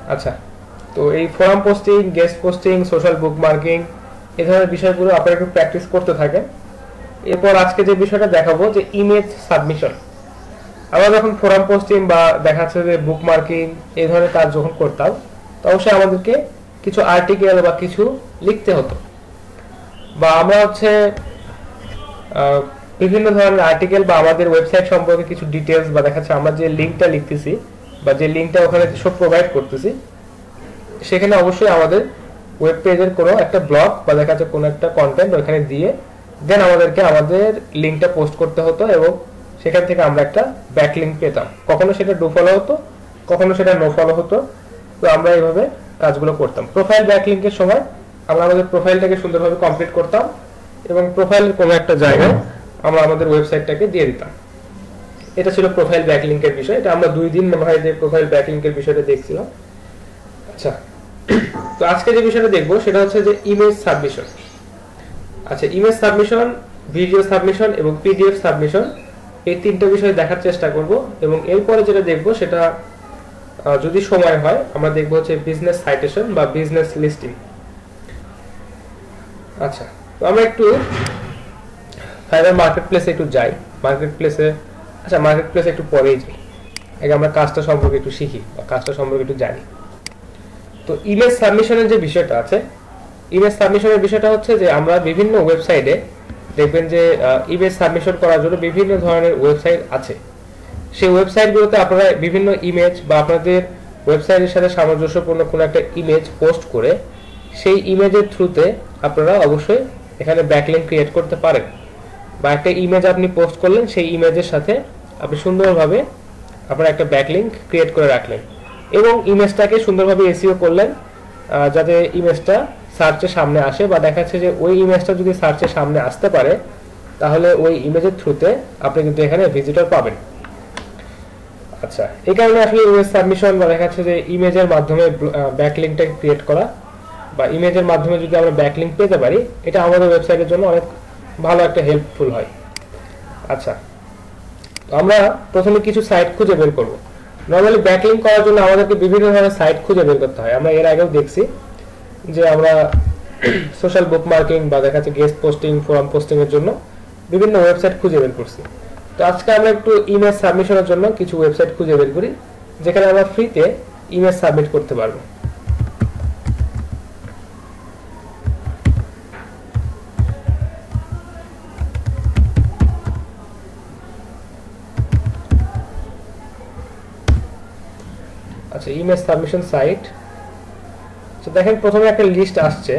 আচ্ছা, তো এই forum posting, guest posting, social bookmarking এই ধরনের বিষয়গুলো আপনারা একটু প্র্যাকটিস করতে থাকেন। এরপর আজকে যে বিষয়টা দেখাবো যে ইমেজ সাবমিশন। আমরা যখন ফোরাম পোস্টিং বা দেখা যাচ্ছে যে বুকমার্কিং এই ধরনের কাজ যখন করতাম, তো অবশ্যই আমাদেরকে কিছু আর্টিকেল বা কিছু লিখতে হতো, বা আমরা হচ্ছে বিভিন্ন ধরনের আর্টিকেল বা আমাদের ওয়েবসাইট সম্পর্কে কিছু ডিটেলস বা দেখা যাচ্ছে আমরা যে লিঙ্কটা লিখতেছি বা যে লিঙ্কটা ওখানে সব প্রোভাইড করতেছি, সেখানে অবশ্যই আমাদের ওয়েব পেজের কোনো একটা ব্লগ বা দেখা যাচ্ছে কোনো একটা কন্টেন্ট ওখানে দিয়ে দেন আমাদেরকে আমাদের লিঙ্কটা পোস্ট করতে হতো এবং সেখান থেকে আমরা একটা ব্যাকলিঙ্ক পেতাম। কখনো সেটা ডু ফলো হতো, কখনো সেটা নো ফলো হতো। তো আমরা এইভাবে কাজগুলো করতাম। প্রোফাইল ব্যাকলিঙ্কের সময় আমরা আমাদের প্রোফাইলটাকে সুন্দরভাবে কমপ্লিট করতাম এবং প্রোফাইলের কোনো একটা জায়গায় আমরা আমাদের ওয়েবসাইটটাকে দিয়ে দিতাম। এটা ছিল প্রোফাইল ব্যাকলিঙ্কের বিষয়। এটা আমরা 2 দিন মনে হয় যে প্রোফাইল ব্যাকলিঙ্কের বিষয়টা দেখছিলাম। আচ্ছা, তো আজকে যে বিষয়টা দেখবো সেটা হচ্ছে যে ইমেজ সাবমিশন। আচ্ছা, ইমেজ সাবমিশন, ভিডিও সাবমিশন এবং পিডিএফ সাবমিশন, এই 3টা বিষয় দেখার চেষ্টা করব এবং এরপরে যেটা দেখবো সেটা যদি সময় হয় আমরা দেখবো হচ্ছে বিজনেস সাইটেশন বা বিজনেস লিস্টিং। আচ্ছা, তো আমরা একটু ফাইবার মার্কেট প্লেসে একটু যাই। মার্কেট প্লেসে একটু পরেই যাই, আগে আমরা কাজটা সম্পর্কে একটু শিখি বা কাজটা সম্পর্কে একটু জানি। তো ইমেজ সাবমিশনের যে বিষয়টা আছে, ইমেজ সাবমিশনের বিষয়টা হচ্ছে যে আমরা বিভিন্ন ওয়েবসাইটে দেখবেন যে ইমেজ সাবমিশন করার জন্য বিভিন্ন ধরনের ওয়েবসাইট আছে। সেই ওয়েবসাইটগুলোতে আপনারা বিভিন্ন ইমেজ বা আপনাদের ওয়েবসাইটের সাথে সামঞ্জস্যপূর্ণ কোনো একটা ইমেজ পোস্ট করে সেই ইমেজের থ্রুতে আপনারা অবশ্যই এখানে ব্যাকলিঙ্ক ক্রিয়েট করতে পারেন। বা একটা ইমেজ আপনি পোস্ট করলেন, সেই ইমেজের সাথে আপনি সুন্দরভাবে আপনারা একটা ব্যাকলিঙ্ক ক্রিয়েট করে রাখলেন এবং ইমেজটাকে সুন্দরভাবে এসইও করলেন যাতে ইমেজটা সার্চের সামনে আসে, বা দেখা যাচ্ছে যে ওই ইমেজটা যদি সার্চের সামনে আসতে পারে তাহলে ওই ইমেজের থ্রুতে আপনি কিন্তু এখানে ভিজিটর পাবেন। আচ্ছা, এই কারণে আসলে ইমেজ সাবমিশন বা দেখা যাচ্ছে যে ইমেজের মাধ্যমে ব্যাকলিঙ্কটা ক্রিয়েট করা বা ইমেজের মাধ্যমে যদি আমরা ব্যাকলিঙ্ক পেতে পারি, এটা আমাদের ওয়েবসাইটের জন্য অনেক ভালো একটা হেল্পফুল হয়। আচ্ছা, তো আমরা প্রথমে কিছু সাইট খুঁজে বের করব। নরমালি ব্যাকলিঙ্ক করার জন্য আমাদেরকে বিভিন্ন ধরনের সাইট খুঁজে বের করতে হয়। আমরা এর আগেও দেখছি যে আমরা সোশ্যাল বুকমার্কিং বা দেখা যাচ্ছে গেস্ট পোস্টিং, ফোরাম পোস্টিং এর জন্য বিভিন্ন ওয়েবসাইট খুঁজে বের করছি। তো আজকে আমরা একটু ইমেজ সাবমিশনের জন্য কিছু ওয়েবসাইট খুঁজে বের করি যেখানে আমরা ফ্রিতে ইমেজ সাবমিট করতে পারবো। আচ্ছা, ইমেজ সাবমিশন সাইট। তো দেখেন প্রথমে একটা লিস্ট আসছে।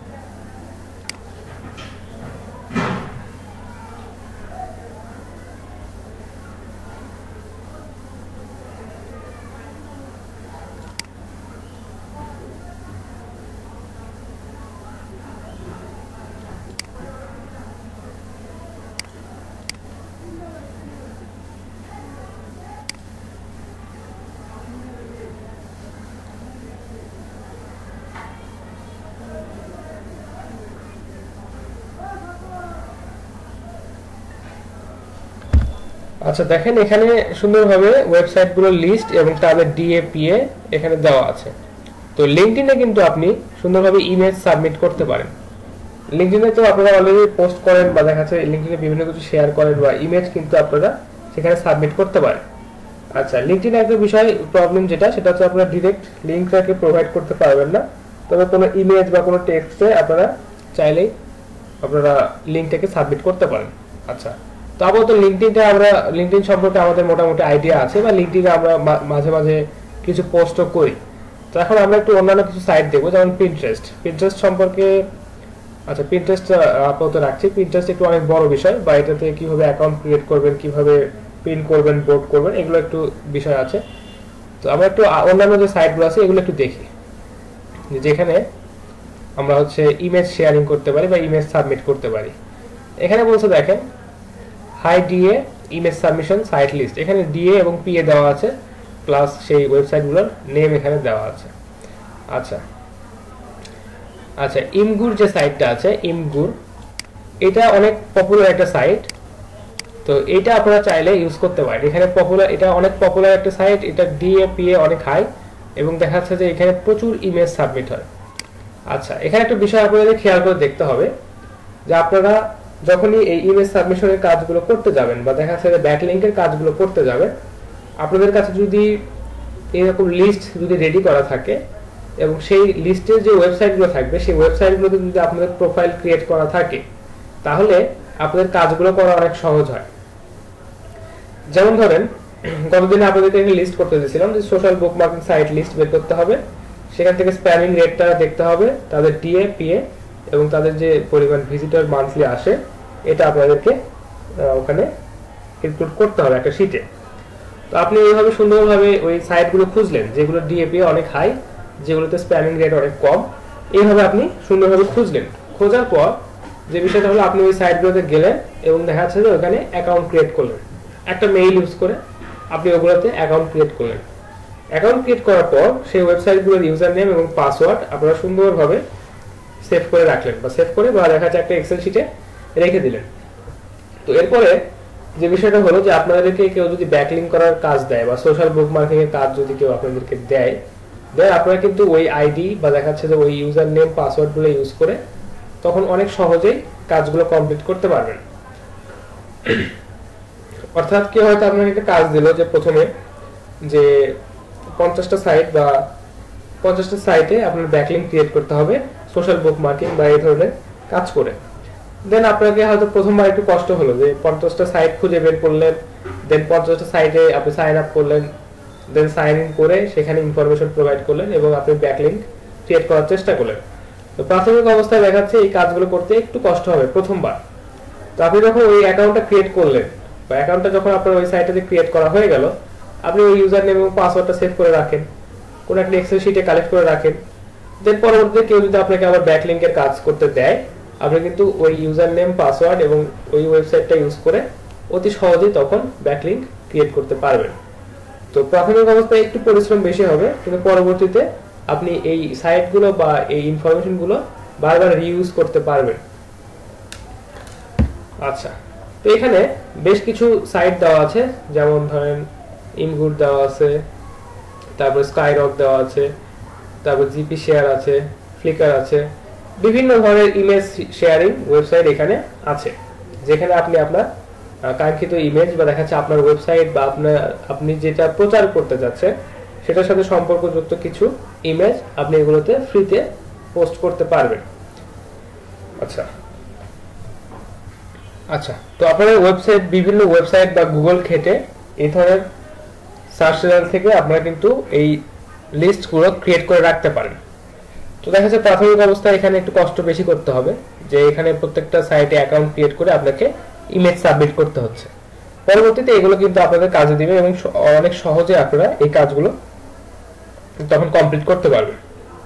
আচ্ছা, দেখেন এখানে সুন্দরভাবে ওয়েবসাইটগুলোর লিস্ট এবং তাদের ডিএপিএ এখানে দেওয়া আছে। তো লিঙ্কডইনে কিন্তু আপনি সুন্দরভাবে ইমেজ সাবমিট করতে পারেন। লিঙ্কডইনে তো আপনারা অলরেডি পোস্ট করেন বা দেখা যাচ্ছে লিঙ্কডইনে বিভিন্ন কিছু শেয়ার করেন বা ইমেজ কিন্তু আপনারা সেখানে সাবমিট করতে পারেন। আচ্ছা, লিঙ্কডইনে একটা বিষয় প্রবলেম যেটা সেটা হচ্ছে আপনারা ডিরেক্ট লিঙ্কটাকে প্রোভাইড করতে পারবেন না, তবে কোনো ইমেজ বা কোনো টেক্সটে আপনারা চাইলেই আপনারা লিঙ্কটাকে সাবমিট করতে পারেন। আচ্ছা, তো আপাতত লিঙ্কডইন সম্পর্কে আমাদের মোটামুটি আইডিয়া আছে বা লিঙ্কডইনে আমরা মাঝে মাঝে কিছু পোস্টও করি। তো এখন আমরা একটু অন্যান্য কিছু সাইট দেখবো, যেমন পিন্টারেস্ট সম্পর্কে। আচ্ছা, পিন্টারেস্ট আপাতত রাখছি। পিন্টারেস্ট একটু অনেক বড় বিষয়, বা এটাতে কিভাবে অ্যাকাউন্ট ক্রিয়েট করবেন, কিভাবে পিন করবেন, বোর্ড করবেন, এগুলো একটু বিষয় আছে। তো আমরা একটু অন্যান্য যে সাইটগুলো আছে এগুলো একটু দেখি, যেখানে আমরা হচ্ছে ইমেজ শেয়ারিং করতে পারি বা ইমেজ সাবমিট করতে পারি। এখানে বলছে দেখেন high DA image submission site list. এখানে ডিএ এবং পিএ দেওয়া আছে, প্লাস সেই ওয়েবসাইটগুলোর নেম এখানে দেওয়া আছে। আচ্ছা আচ্ছা, ইমগুর যে সাইটটা আছে, ইমগুর, এটা অনেক পপুলার একটা সাইট। তো এটা আপনারা চাইলে ইউজ করতে পারেন। এখানে পপুলার, এটা অনেক পপুলার একটা সাইট। এটা ডিএ পিএ অনেক হাই এবং দেখা যাচ্ছে যে এখানে প্রচুর ইমেজ সাবমিট হয়। আচ্ছা, এখানে একটা বিষয় আপনাদের খেয়াল করে দেখতে হবে যে আপনারা যখনই এই ইমেজ সাবমিশনের কাজগুলো করতে যাবেন বা দেখা যাচ্ছে যে ব্যাকলিংকের কাজগুলো করতে যাবেন, আপনাদের কাছে যদি এরকম লিস্ট যদি রেডি করা থাকে এবং সেই লিস্টের যে ওয়েবসাইটগুলো থাকবে সেই ওয়েবসাইটগুলোতে যদি আপনাদের প্রোফাইল ক্রিয়েট করা থাকে, তাহলে আপনাদের কাজগুলো করা অনেক সহজ হয়। যেমন ধরেন গতদিনে আপনাদেরকে একটা লিস্ট করতে দিয়েছিলাম যে সোশ্যাল বুকমার্কিং সাইট লিস্ট বের করতে হবে, সেখান থেকে স্প্যামিং রেটটা দেখতে হবে, তাদের টিএ পিএ এবং তাদের যে পরিমাণ ভিজিটর মান্থলি আসে এটা আপনাদেরকে ওখানে ইনক্লুড করতে হবে একটা শীটে। তো আপনি এইভাবে সুন্দরভাবে ওই সাইটগুলো খুঁজলেন যেগুলো ডিএপি অনেক হাই, যেগুলোতে স্প্যামিং রেট অনেক কম, এইভাবে আপনি সুন্দরভাবে খুঁজলেন। খোঁজার পর যে বিষয়টা হলো আপনি ওই সাইটগুলোতে গেলেন এবং দেখা যাচ্ছে যে ওখানে অ্যাকাউন্ট ক্রিয়েট করলেন, একটা মেইল ইউজ করে আপনি ওগুলোতে অ্যাকাউন্ট ক্রিয়েট করলেন। অ্যাকাউন্ট ক্রিয়েট করার পর সেই ওয়েবসাইটগুলোর ইউজার নেম এবং পাসওয়ার্ড আপনারা সুন্দরভাবে সেভ করে রাখলেন বা সেভ করে বা দেখা যাচ্ছে একটা এক্সেল শিটে রেখে দিলেন। তো এরপরে যে বিষয়টা হলো যে আপনাদেরকে কেউ যদি ব্যাকলিং করার কাজ দেয় বা সোশ্যাল বুকমার্কিং এর কাজ যদি কেউ আপনাদেরকে দেয়, আপনারা কিন্তু ওই আইডি বা দেখা যাচ্ছে যে ওই ইউজার নেম পাসওয়ার্ড গুলো ইউজ করে তখন অনেক সহজেই কাজগুলো কমপ্লিট করতে পারবেন। অর্থাৎ কেউ হয়তো আপনাকে একটা কাজ দিল যে প্রথমে যে 50টা সাইট বা 50টা সাইটে আপনার ব্যাকলিং ক্রিয়েট করতে হবে সোশ্যাল বুকমার্কিং বা এই ধরনের কাজ করে। দেন আপনাকে হয়তো প্রথমবার একটু কষ্ট হলো যে 50টা সাইট খুঁজে বের করলেন, দেন 50টা সাইটে আপনি সাইন আপ করলেন, দেন সাইন ইন করে সেখানে ইনফরমেশন প্রোভাইড করলেন এবং আপনি ব্যাকলিং ক্রিয়েট করার চেষ্টা করলেন। তো প্রাথমিক অবস্থায় দেখাচ্ছে এই কাজগুলো করতে একটু কষ্ট হবে প্রথমবার। তো আপনি যখন ওই অ্যাকাউন্টটা ক্রিয়েট করলেন বা অ্যাকাউন্টটা যখন আপনার ওই সাইটে ক্রিয়েট করা হয়ে গেল, আপনি ওই ইউজার নেম এবং পাসওয়ার্ডটা সেভ করে রাখেন, কোনো একটা এক্সেল শিটে কালেক্ট করে রাখেন। দেন পরবর্তীতে কেউ যদি আপনাকে আবার ব্যাকলিংকের কাজ করতে দেয়, আপনি কিন্তু ওই ইউজার নেম পাসওয়ার্ড এবং ওই ওয়েবসাইটটা ইউজ করে অতি সহজেই তখন ব্যাকলিংক ক্রিয়েট করতে পারবেন। তো প্রাথমিক অবস্থায় একটু পরিশ্রম বেশি হবে, কিন্তু পরবর্তীতে আপনি এই সাইটগুলো বা এই ইনফরমেশনগুলো বারবার রিইউজ করতে পারবেন। আচ্ছা, তো এখানে বেশ কিছু সাইট দেওয়া আছে, যেমন ধরেন ইনগুড দেওয়া আছে, তারপর স্কাইরক দেওয়া আছে, তারপর জিপি শেয়ার আছে, ফ্লিকার আছে, বিভিন্ন ধরনের ইমেজ শেয়ারিং ওয়েবসাইট এখানে আছে, যেখানে আপনি আপনার কাঙ্ক্ষিত ইমেজ বা দেখাচ্ছে আপনার ওয়েবসাইট বা আপনি যেটা প্রচার করতে যাচ্ছেন সেটার সাথে সম্পর্কযুক্ত কিছু ইমেজ আপনি এগুলোতে ফ্রিতে পোস্ট করতে পারবেন। আচ্ছা আচ্ছা তো আপনার ওয়েবসাইট বিভিন্ন ওয়েবসাইট বা গুগল ঘেটে এই ধরনের সার্চ রেজাল্ট থেকে আপনারা কিন্তু এই লিস্টগুলো ক্রিয়েট করে রাখতে পারেন। তো দেখা যাচ্ছে প্রাথমিক অবস্থায় এখানে একটু কষ্ট বেশি করতে হবে, যে এখানে প্রত্যেকটা সাইটে অ্যাকাউন্ট ক্রিয়েট করে আপনাকে ইমেজ সাবমিট করতে হচ্ছে। পরবর্তীতে এগুলো কিন্তু আপনাদের কাজে দিবে এবং অনেক সহজে আপনারা এই কাজগুলো তখন কমপ্লিট করতে পারবেন।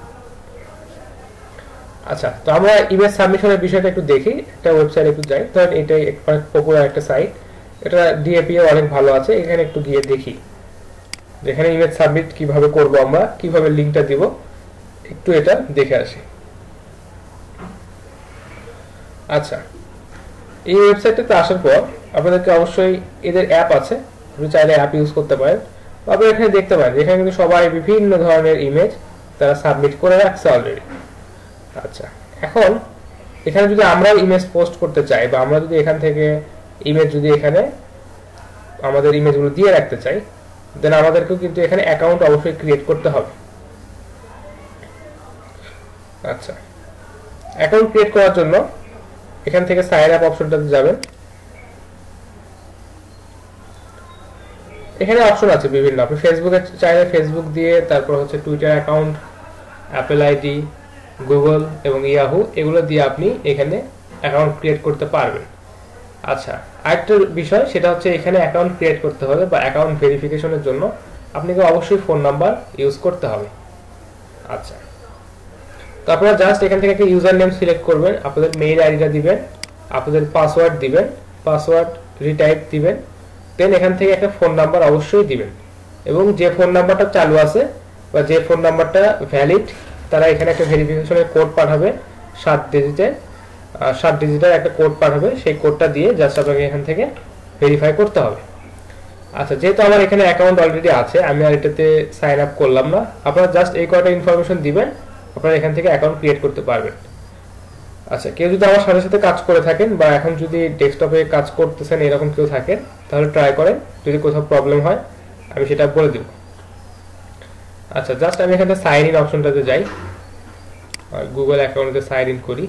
আচ্ছা, তো আমরা ইমেজ সাবমিশনের বিষয়টা একটু দেখি, একটা ওয়েবসাইট একটু যাই। ধরেন এটাই অনেক পপুলার একটা সাইট, এটা ডিএপি অনেক ভালো আছে, এখানে একটু গিয়ে দেখি যেখানে ইমেজ সাবমিট কিভাবে করব, আমরা কিভাবে লিংকটা দিব, একটু এটা দেখে আসি। আচ্ছা, এই ওয়েবসাইটটাতে আসার পর আপনাদেরকে অবশ্যই এদের অ্যাপ আছে, আপনি চাইলে অ্যাপ ইউজ করতে পারেন। আপনি এখানে দেখতে পারেন এখানে কিন্তু সবাই বিভিন্ন ধরনের ইমেজ তারা সাবমিট করে রাখছে অলরেডি। আচ্ছা, এখন এখানে যদি আমরা ইমেজ পোস্ট করতে চাই বা আমরা যদি এখান থেকে ইমেজ যদি এখানে আমাদের ইমেজগুলো দিয়ে রাখতে চাই, দেন আমাদেরকেও কিন্তু এখানে অ্যাকাউন্ট অবশ্যই ক্রিয়েট করতে হবে। আচ্ছা, অ্যাকাউন্ট ক্রিয়েট করার জন্য এখান থেকে সাইন আপ অপশনটাতে যাবেন। এখানে অপশন আছে বিভিন্ন, আপনি ফেসবুকে চাইলে ফেসবুক দিয়ে, তারপর হচ্ছে Twitter account, Apple ID, Google এবং ইয়াহু, এগুলো দিয়ে আপনি এখানে অ্যাকাউন্ট ক্রিয়েট করতে পারবেন। আচ্ছা, আরেকটা বিষয় সেটা হচ্ছে এখানে অ্যাকাউন্ট ক্রিয়েট করতে হলে বা অ্যাকাউন্ট ভেরিফিকেশনের জন্য আপনাকে অবশ্যই ফোন নাম্বার ইউজ করতে হবে। আচ্ছা, তো আপনারা জাস্ট এখান থেকে একটা ইউজার নেম সিলেক্ট করবেন, আপনাদের মেইল আইডিটা দিবেন, আপনাদের পাসওয়ার্ড দিবেন, পাসওয়ার্ড রিটাইপ দিবেন, দেন এখান থেকে একটা ফোন নাম্বার অবশ্যই দিবেন এবং যে ফোন নাম্বারটা চালু আছে বা যে ফোন নাম্বারটা ভ্যালিড, তারা এখানে একটা ভেরিফিকেশনের কোড পাঠাবে 7 ডিজিটের একটা কোড পাঠাবে, সেই কোডটা দিয়ে জাস্ট আপনাকে এখান থেকে ভেরিফাই করতে হবে। আচ্ছা, যেহেতু আমার এখানে অ্যাকাউন্ট অলরেডি আছে, আমি আর এটাতে সাইন আপ করলাম না। আপনারা জাস্ট এই কয়টা ইনফরমেশন দিবেন, আপনারা এখান থেকে অ্যাকাউন্ট ক্রিয়েট করতে পারবেন। আচ্ছা, কেউ যদি আমার সাথে সাথে কাজ করে থাকেন বা এখন যদি ডেস্কটপে কাজ করতেছেন এরকম কেউ থাকেন, তাহলে ট্রাই করেন, যদি কোথাও প্রবলেম হয় আমি সেটা বলে দেব। আচ্ছা, জাস্ট আমি এখানে সাইন ইন অপশনটাতে যাই আর গুগল অ্যাকাউন্টে সাইন ইন করি।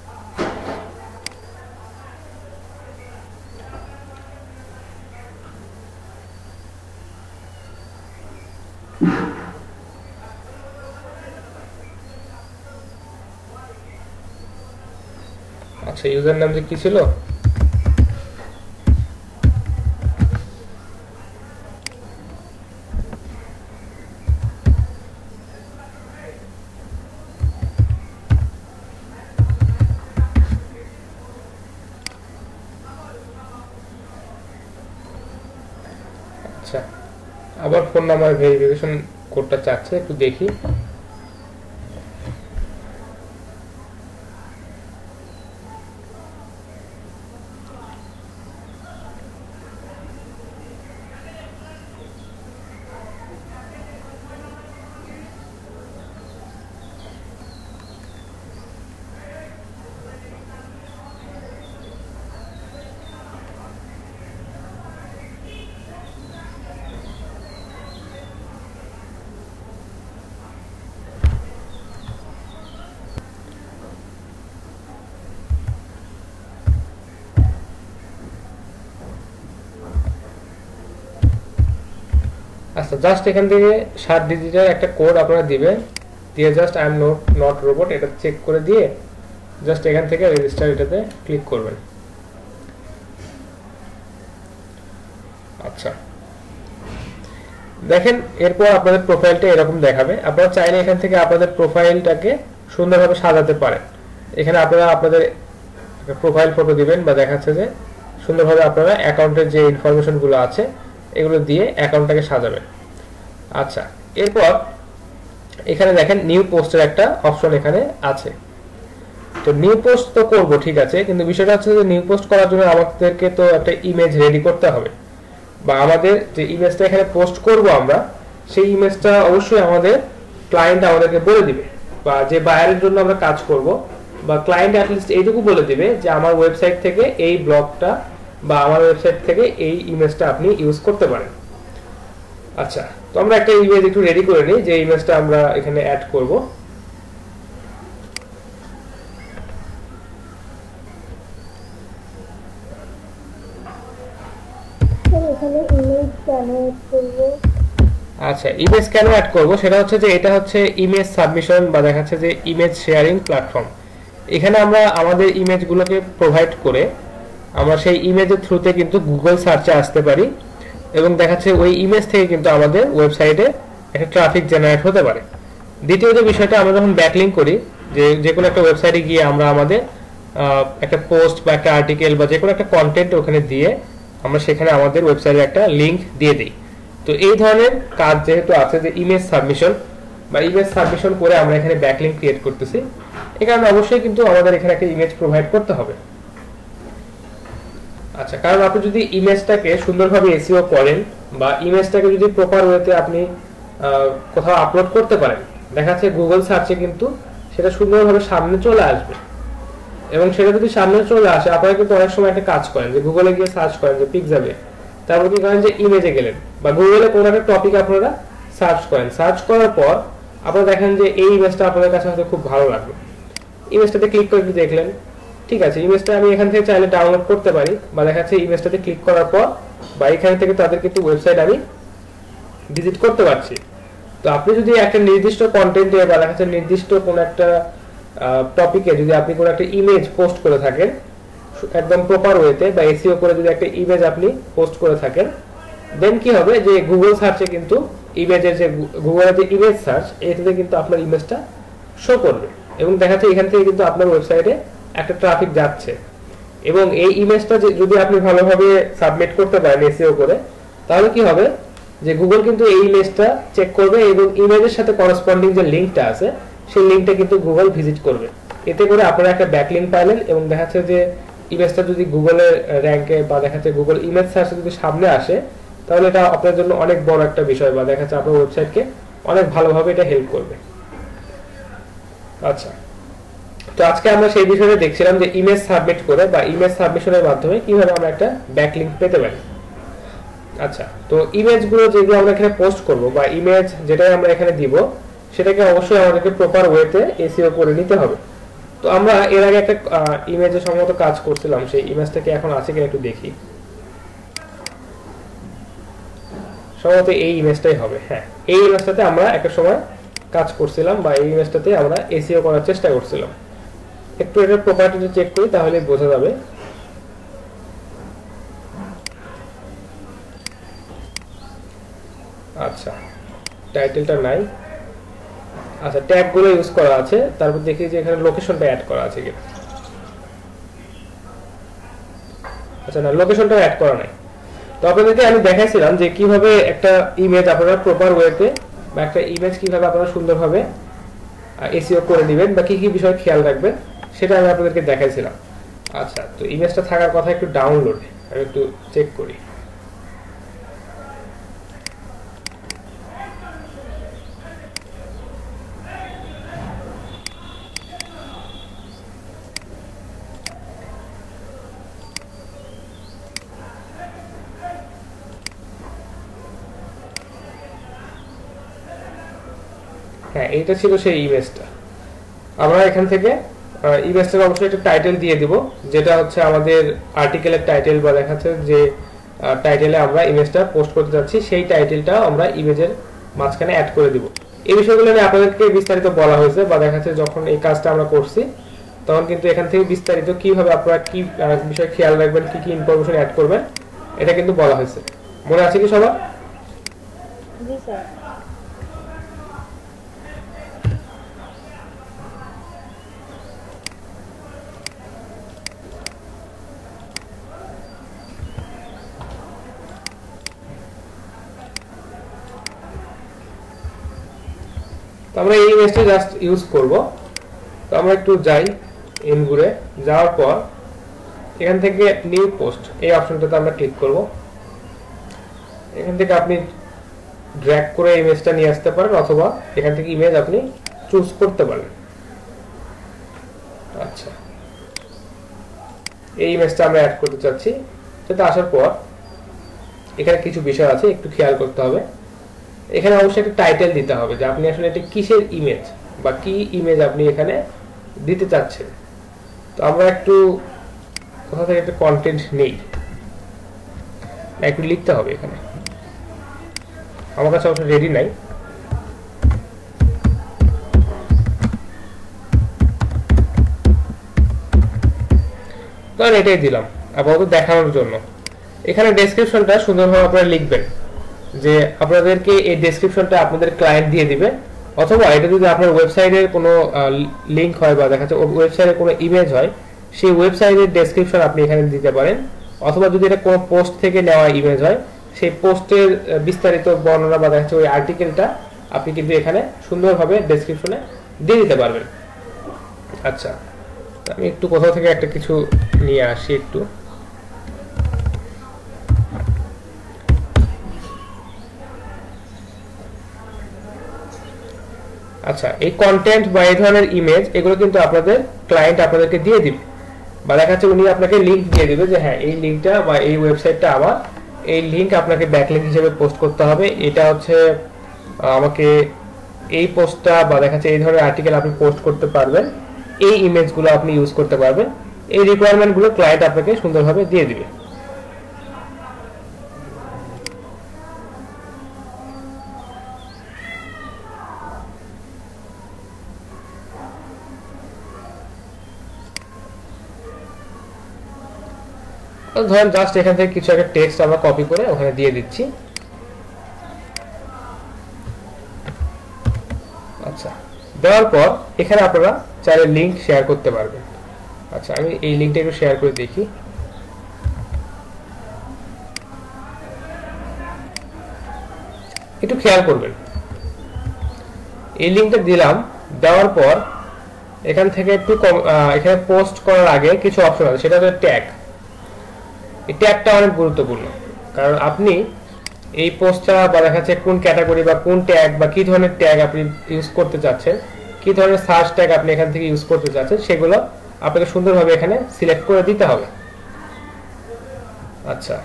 আচ্ছা, ইউজার নাম যে কি ছিল, আচ্ছা আবার ফোন নাম্বার ভেরিফিকেশন কোডটা চাচ্ছে, একটু দেখি। আচ্ছা, জাস্ট এখান থেকে 7 ডিজিটের একটা কোড আপনারা দিবেন, দিয়ে just I am not robot এটা চেক করে দিয়ে জাস্ট এখান থেকে রেজিস্টার এটাতে ক্লিক করবেন। আচ্ছা, দেখেন এরপর আপনাদের প্রোফাইলটা এরকম দেখাবে। আপনারা চাইলে এখান থেকে আপনাদের প্রোফাইলটাকে সুন্দরভাবে সাজাতে পারেন। এখানে আপনারা আপনাদের প্রোফাইল ফটো দিবেন বা দেখাচ্ছে যে সুন্দরভাবে আপনারা অ্যাকাউন্টের যে ইনফরমেশনগুলো আছে এগুলো দিয়ে অ্যাকাউন্টটাকে সাজাবেন। আচ্ছা, এরপর এখানে দেখেন নিউ পোস্টের একটা অপশন এখানে আছে। তো নিউ পোস্ট তো করব, ঠিক আছে, কিন্তু বিষয়টা হচ্ছে যে নিউ পোস্ট করার জন্য আমাদেরকে তো একটা ইমেজ রেডি করতে হবে, বা আমাদের যে ইমেজটা এখানে পোস্ট করব আমরা, সেই ইমেজটা অবশ্যই আমাদের ক্লায়েন্ট আমাদেরকে বলে দিবে, বা যে বায়ারের জন্য আমরা কাজ করব বা ক্লায়েন্ট অ্যাটলিস্ট এইটুকু বলে দিবে যে আমার ওয়েবসাইট থেকে এই ব্লগটা বা আমার ওয়েবসাইট থেকে এই ইমেজটা আপনি ইউজ করতে পারেন। আচ্ছা, তো আমরা একটা ইমেজ একটু রেডি করে নিই, যে ইমেজটা আমরা এখানে অ্যাড করব। আচ্ছা, ইমেজ কেন অ্যাড করব সেটা হচ্ছে যে এটা হচ্ছে ইমেজ সাবমিশন বা দেখাচ্ছে যে ইমেজ শেয়ারিং প্ল্যাটফর্ম। এখানে আমরা আমাদের ইমেজগুলোকে প্রোভাইড করে আমরা সেই ইমেজের থ্রুতে কিন্তু গুগল সার্চে আসতে পারি, এবং দেখাচ্ছে ওই ইমেজ থেকে কিন্তু আমাদের ওয়েবসাইটে একটা ট্রাফিক জেনারেট হতে পারে। দ্বিতীয় যে বিষয়টা, আমরা যখন ব্যাকলিংক করি, যে কোনো একটা ওয়েবসাইটে গিয়ে আমরা আমাদের একটা পোস্ট বা একটা আর্টিকেল বা যে কোনো একটা কন্টেন্ট ওখানে দিয়ে আমরা সেখানে আমাদের ওয়েবসাইটে একটা লিঙ্ক দিয়ে দিই। তো এই ধরনের কাজ যেহেতু আছে, যে ইমেজ সাবমিশন বা ইমেজ সাবমিশন করে আমরা এখানে ব্যাকলিংক ক্রিয়েট করতেছি, এই কারণে অবশ্যই কিন্তু আমাদের এখানে একটা ইমেজ প্রোভাইড করতে হবে। আচ্ছা, কারণ আপনি যদি ইমেজটাকে সুন্দরভাবে এসইও করেন বা ইমেজটাকে যদি প্রপার ওয়েতে আপনি কোথাও আপলোড করতে পারেন, দেখা যাচ্ছে গুগল সার্চে কিন্তু সেটা সুন্দরভাবে সামনে চলে আসবে। এবং সেটা যদি সামনে চলে আসে, আপনারা কিন্তু অনেক সময় একটা কাজ করেন যে গুগলে গিয়ে সার্চ করেন যে পিক্সেলে, তারপর কি করেন যে ইমেজে গেলেন বা গুগলে কোনো একটা টপিক আপনারা সার্চ করেন, সার্চ করার পর আপনারা দেখেন যে এই ইমেজটা আপনাদের কাছে হয়তো খুব ভালো লাগলো, ইমেজটাতে ক্লিক করে দেখলেন, ঠিক আছে, ইমেজটা আমি এখান থেকে চাইলে ডাউনলোড করতে পারি, বা দেখা যাচ্ছে ইমেজটাতে ক্লিক করার পর বা এখান থেকে তাদের কিন্তু ওয়েবসাইট আমি ভিজিট করতে পারছি। তো আপনি যদি একটা নির্দিষ্ট কন্টেন্টে বা দেখা যাচ্ছে নির্দিষ্ট কোনো একটা টপিকে যদি আপনি কোনো একটা ইমেজ পোস্ট করে থাকেন একদম প্রপার ওয়েতে বা এসইও করে যদি একটা ইমেজ আপনি পোস্ট করে থাকেন, দেন কি হবে যে গুগল সার্চে কিন্তু ইমেজের যে গুগলের যে ইমেজ সার্চ, এটাতে কিন্তু আপনার ইমেজটা শো করবে এবং দেখা যাচ্ছে এখান থেকে কিন্তু আপনার ওয়েবসাইটে একটা ট্রাফিক যাচ্ছে। এবং এই ইমেজটা যদি আপনি ভালোভাবে সাবমিট করতে পারেন এসইও করে, তাহলে কি হবে যে গুগল কিন্তু এই ইমেজটা চেক করবে এবং ইমেজের সাথে করসপন্ডিং যে লিঙ্কটা আছে সেই লিঙ্কটা কিন্তু গুগল ভিজিট করবে। এতে করে আপনারা একটা ব্যাকলিঙ্ক পাইলেন এবং দেখা যাচ্ছে যে ইমেজটা যদি গুগলের র্যাঙ্কে বা দেখা যাচ্ছে গুগল ইমেজ সার্চে যদি সামনে আসে, তাহলে এটা আপনার জন্য অনেক বড় একটা বিষয় বা দেখা যাচ্ছে আপনার ওয়েবসাইটকে অনেক ভালোভাবে এটা হেল্প করবে। আচ্ছা, তো আজকে আমরা সেই বিষয়ে দেখছিলাম যে ইমেজ সাবমিট করে বা ইমেজ সাবমিশনের মাধ্যমে কিভাবে আমরা একটা ব্যাকলিংক পেতে পারি। আচ্ছা, তো ইমেজগুলো যেগুলো আমরা এখানে পোস্ট করব বা ইমেজ যেটাই আমরা এখানে দিব সেটাকে অবশ্যই আমাদেরকে প্রপার ওয়েতে এসইও করে নিতে হবে। তো আমরা এর আগে একটা ইমেজে সম্ভবত কাজ করছিলাম, সেই ইমেজটাকে এখন আছে কিনা একটু দেখি। সম্ভবত এই ইমেজটাই হবে। হ্যাঁ, এই ইমেজটাতে আমরা একটা সময় কাজ করছিলাম বা এই ইমেজটাতে আমরা এসইও করার চেষ্টা করছিলাম। একটু এটার প্রপার্টিটা চেক করি তাহলে বোঝা যাবে। আচ্ছা, টাইটেলটা নাই। আচ্ছা, ট্যাগগুলো ইউজ করা আছে, তারপর দেখি যে এখানে লোকেশনটা অ্যাড করা আছে কিনা। আচ্ছা, না, লোকেশনটা অ্যাড করা নাই। তো আপনাদেরকে আমি দেখাইছিলাম যে কিভাবে একটা ইমেজ আপনারা প্রপার ওয়েতে বা একটা ইমেজ কিভাবে আপনারা সুন্দরভাবে এসইও করে দিবেন বা কি কি বিষয় খেয়াল রাখবেন সেটা আমি আপনাদেরকে দেখাইছিলাম। আচ্ছা, তো ইমেজটা থাকার কথা একটু ডাউনলোড, আমি একটু চেক করি। হ্যাঁ, এইটা ছিল সেই ইমেজটা। আমরা এখান থেকে ইমেজটার অবশ্যই একটা টাইটেল দিয়ে দিব, যেটা হচ্ছে আমাদের আর্টিকেলের টাইটেল বা দেখাচ্ছে যে টাইটেলে আমরা ইমেজটা পোস্ট করতে যাচ্ছি সেই টাইটেলটা আমরা ইমেজের মাঝখানে অ্যাড করে দিব। এই বিষয়গুলো নিয়ে আপনাদেরকে বিস্তারিত বলা হয়েছে বা দেখাচ্ছে যখন এই কাজটা আমরা করছি তখন কিন্তু এখান থেকে বিস্তারিত কিভাবে আপনারা কি বিষয় খেয়াল রাখবেন, কি কি ইনফরমেশন অ্যাড করবেন এটা কিন্তু বলা হয়েছে। মনে আছে কি সবার? জি স্যার। তো আমরা এই ইমেজটা জাস্ট ইউজ করব। তো আমরা একটু যাই ইনগুরে, যাওয়ার পর এখান থেকে নিউ পোস্ট এই অপশনটাতে আমরা ক্লিক করব। এখান থেকে আপনি ড্র্যাগ করে ইমেজটা নিয়ে আসতে পারেন অথবা এখান থেকে ইমেজ আপনি চুজ করতে পারেন। আচ্ছা, এই ইমেজটা আমরা অ্যাড করতে চাচ্ছি। সেটা আসার পর এখানে কিছু বিষয় আছে একটু খেয়াল করতে হবে। এখানে অবশ্যই একটা টাইটেল দিতে হবে যে আপনি আসলে এটা কিসের ইমেজ বা কি ইমেজ আপনি এখানে দিতে চাচ্ছেন। তো আমরা একটু কোথা থেকে একটা কন্টেন্ট নেই, একটু লিখতে হবে এখানে। আমার কাছে অবশ্য রেডি নাই। ধরেন এটাই দিলাম আপাতত দেখানোর জন্য। এখানে ডেসক্রিপশনটা সুন্দরভাবে আপনারা লিখবেন যে আপনাদেরকে এই ডেসক্রিপশনটা আপনাদের ক্লায়েন্ট দিয়ে দিবে, অথবা এটা যদি আপনার ওয়েবসাইটের কোনো লিংক হয় বা দেখা যাচ্ছে ওয়েবসাইটের কোনো ইমেজ হয় সেই ওয়েবসাইটের ডেসক্রিপশন আপনি এখানে দিতে পারেন, অথবা যদি এটা কোনো পোস্ট থেকে নেওয়া ইমেজ হয় সেই পোস্টের বিস্তারিত বর্ণনা বা দেখা যাচ্ছে ওই আর্টিকেলটা আপনি কিন্তু এখানে সুন্দরভাবে ডেসক্রিপশনে দিয়ে দিতে পারবেন। আচ্ছা, আমি একটু কোথাও থেকে একটা কিছু নিয়ে আসি একটু। আচ্ছা, এই কন্টেন্ট বা এই ধরনের ইমেজ এগুলো কিন্তু আপনাদের ক্লায়েন্ট আপনাদেরকে দিয়ে দিবে বা দেখা যাচ্ছে উনি আপনাকে লিংক দিয়ে দিবে যে হ্যাঁ এই লিংকটা বা এই ওয়েবসাইটটা আমার, এই লিংক আপনাকে ব্যাকলিংক হিসেবে পোস্ট করতে হবে। এটা হচ্ছে আমাকে এই পোস্টটা বা দেখা যাচ্ছে এই ধরনের আর্টিকেল আপনি পোস্ট করতে পারবেন, এই ইমেজগুলো আপনি ইউজ করতে পারবেন। এই রিকোয়ারমেন্টগুলো ক্লায়েন্ট আপনাকে সুন্দরভাবে দিয়ে দিবে। ধরেন জাস্ট এখান থেকে কিছু একটা টেক্সট আমরা কপি করে ওখানে দিয়ে দিচ্ছি। আচ্ছা, দেওয়ার পর এখানে আপনারা চাইলে লিংক শেয়ার করতে পারবেন। আচ্ছা, আমি এই লিংকটা একটু শেয়ার করে দেখি। একটু খেয়াল করবেন, এই লিংকটা দিলাম, দেওয়ার পর এখান থেকে একটু এখানে পোস্ট করার আগে কিছু অপশন আছে, সেটা হচ্ছে ট্যাগ। এই ট্যাগটা অনেক গুরুত্বপূর্ণ, কারণ আপনি এই পোস্টটা বা দেখা যাচ্ছে কোন ক্যাটাগরি বা কোন ট্যাগ বা কি ধরনের ট্যাগ আপনি ইউজ করতে চাচ্ছেন, কি ধরনের সার্চ ট্যাগ আপনি এখান থেকে ইউজ করতে চাচ্ছেন, সেগুলো আপনাকে সুন্দরভাবে এখানে সিলেক্ট করে দিতে হবে। আচ্ছা,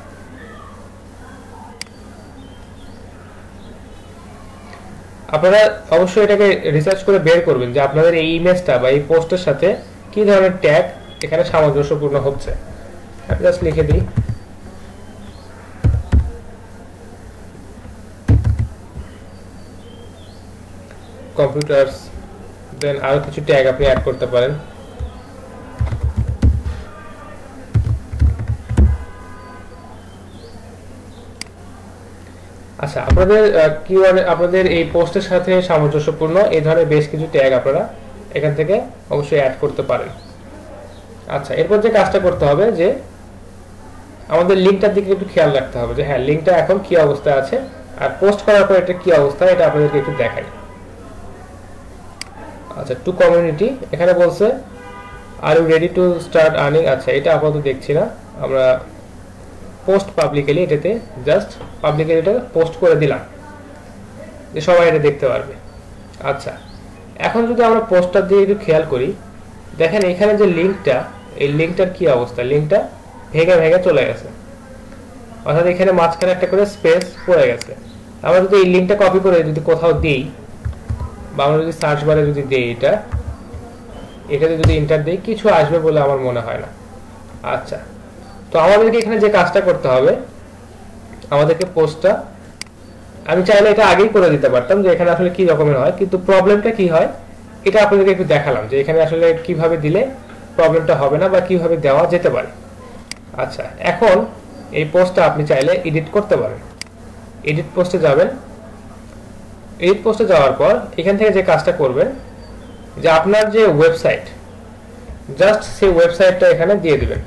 আপনারা অবশ্যই এটাকে রিসার্চ করে বের করবেন যে আপনাদের এই ইমেজটা বা এই পোস্টের সাথে কি ধরনের ট্যাগ এখানে সামঞ্জস্যপূর্ণ হচ্ছে। আমি জাস্ট লিখে দিই কম্পিউটারস, দেন আরো কিছু ট্যাগ আপনি অ্যাড করতে পারেন। আচ্ছা, আপনাদের কিওয়ার্ড আপনাদের এই পোস্টের সাথে সামঞ্জস্যপূর্ণ এই ধরনের বেশ কিছু ট্যাগ আপনারা এখান থেকে অবশ্যই অ্যাড করতে পারেন। আচ্ছা, এরপর যে কাজটা করতে হবে যে আমাদের লিংকটার দিকে একটু খেয়াল রাখতে হবে যে হ্যাঁ লিংকটা এখন কি অবস্থায় আছে, আর পোস্ট করার পর এটা কি অবস্থা এটা আপনাদেরকে একটু দেখাই। আচ্ছা, টু কমিউনিটি এখানে বলছে are you ready to start earning. আচ্ছা, এটা আপাতত দেখছি না, আমরা পোস্ট পাবলিকলি এটাতে জাস্ট পাবলিকলি এটা পোস্ট করে দিলাম যে সবাই এটা দেখতে পারবে। আচ্ছা, এখন যদি আমরা পোস্টটা দিয়ে একটু খেয়াল করি, দেখেন এখানে যে লিংকটা, এই লিংকটার কি অবস্থা, লিংকটা ভেঙে ভেঙে চলে গেছে, অর্থাৎ এখানে মাঝখানে একটা করে স্পেস পড়ে গেছে। আমরা যদি এই লিংকটা কপি করে যদি কোথাও দিই বা আমরা যদি সার্চ বারে যদি দিই এটাতে যদি এন্টার দিই, কিছু আসবে বলে আমার মনে হয় না। আচ্ছা, তো আমাদেরকে এখানে যে কাজটা করতে হবে, আমাদেরকে পোস্টটা আমি চাইলে এটা আগেই করে দিতে পারতাম যে এখানে আসলে কি রকমের হয়, কিন্তু প্রবলেমটা কি হয় এটা আপনাদেরকে একটু দেখালাম যে এখানে আসলে কিভাবে দিলে প্রবলেমটা হবে না বা কিভাবে দেওয়া যেতে পারে। আচ্ছা, এখন এই পোস্টটা আপনি চাইলে এডিট করতে পারেন। এডিট পোস্টে যাবেন, এডিট পোস্টে যাওয়ার পর এখান থেকে যে কাজটা করবেন যে আপনার যে ওয়েবসাইট, জাস্ট সেই ওয়েবসাইটটা এখানে দিয়ে দিবেন।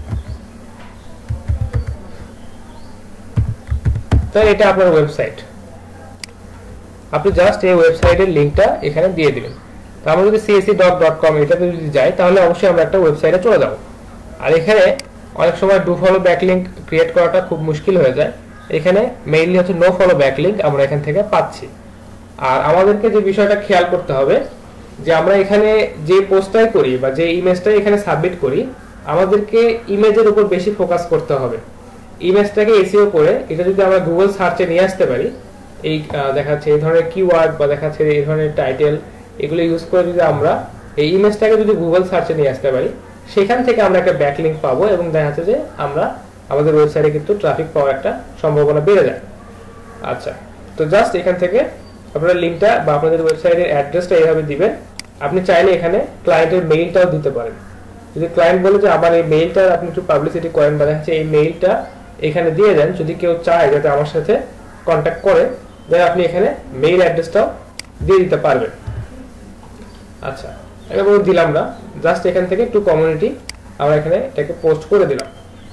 তো এটা আপনার ওয়েবসাইট, আপনি জাস্ট এই ওয়েবসাইটের লিংকটা এখানে দিয়ে দিবেন। তো আমরা যদি csc.com এটাতে যদি যাই তাহলে অবশ্যই আমরা একটা ওয়েবসাইটে চলে যাব। আর এখানে অনেক সময় ডু ফলো ব্যাকলিংক ক্রিয়েট করাটা খুব মুশকিল হয়ে যায়, এখানে মেইনলি হচ্ছে নো ফলো ব্যাকলিংক আমরা এখান থেকে পাচ্ছি। আর আমাদেরকে যে বিষয়টা খেয়াল করতে হবে যে আমরা এখানে যে পোস্টটাই করি বা যে ইমেজটাই এখানে সাবমিট করি, আমাদেরকে ইমেজের উপর বেশি ফোকাস করতে হবে। ইমেজটাকে এসইও করে এটা যদি আমরা গুগল সার্চে নিয়ে আসতে পারি, এই দেখাচ্ছে এই ধরনের কিওয়ার্ড বা দেখাচ্ছে এই ধরনের টাইটেল, এগুলো ইউজ করে যদি আমরা এই ইমেজটাকে যদি গুগল সার্চে নিয়ে আসতে পারি, সেখান থেকে আমরা একটা ব্যাকলিংক পাবো এবং দেখা যাচ্ছে যে আমরা আমাদের ওয়েবসাইটে কিন্তু ট্রাফিক পাওয়ার একটা সম্ভাবনা বেড়ে যায়। আচ্ছা, তো জাস্ট এখান থেকে আপনারা লিংকটা বা আপনাদের ওয়েবসাইটের অ্যাড্রেসটা এইভাবে দিবেন। আপনি চাইলে এখানে ক্লায়েন্টের মেইলটাও দিতে পারেন। যদি ক্লায়েন্ট বলে যে আমার এই মেইলটা আপনি একটু পাবলিসিটি করেন বা দেখাচ্ছে এই মেইলটা এখানে দিয়ে দেন, যদি কেউ চায় যাতে আমার সাথে কন্ট্যাক্ট করে, দেন আপনি এখানে মেইল অ্যাড্রেসটাও দিয়ে দিতে পারবেন। আচ্ছা, এবার দিলাম না, জাস্ট এখান থেকে টু কমিউনিটি আমরা এখানে এটাকে পোস্ট করে দিলাম।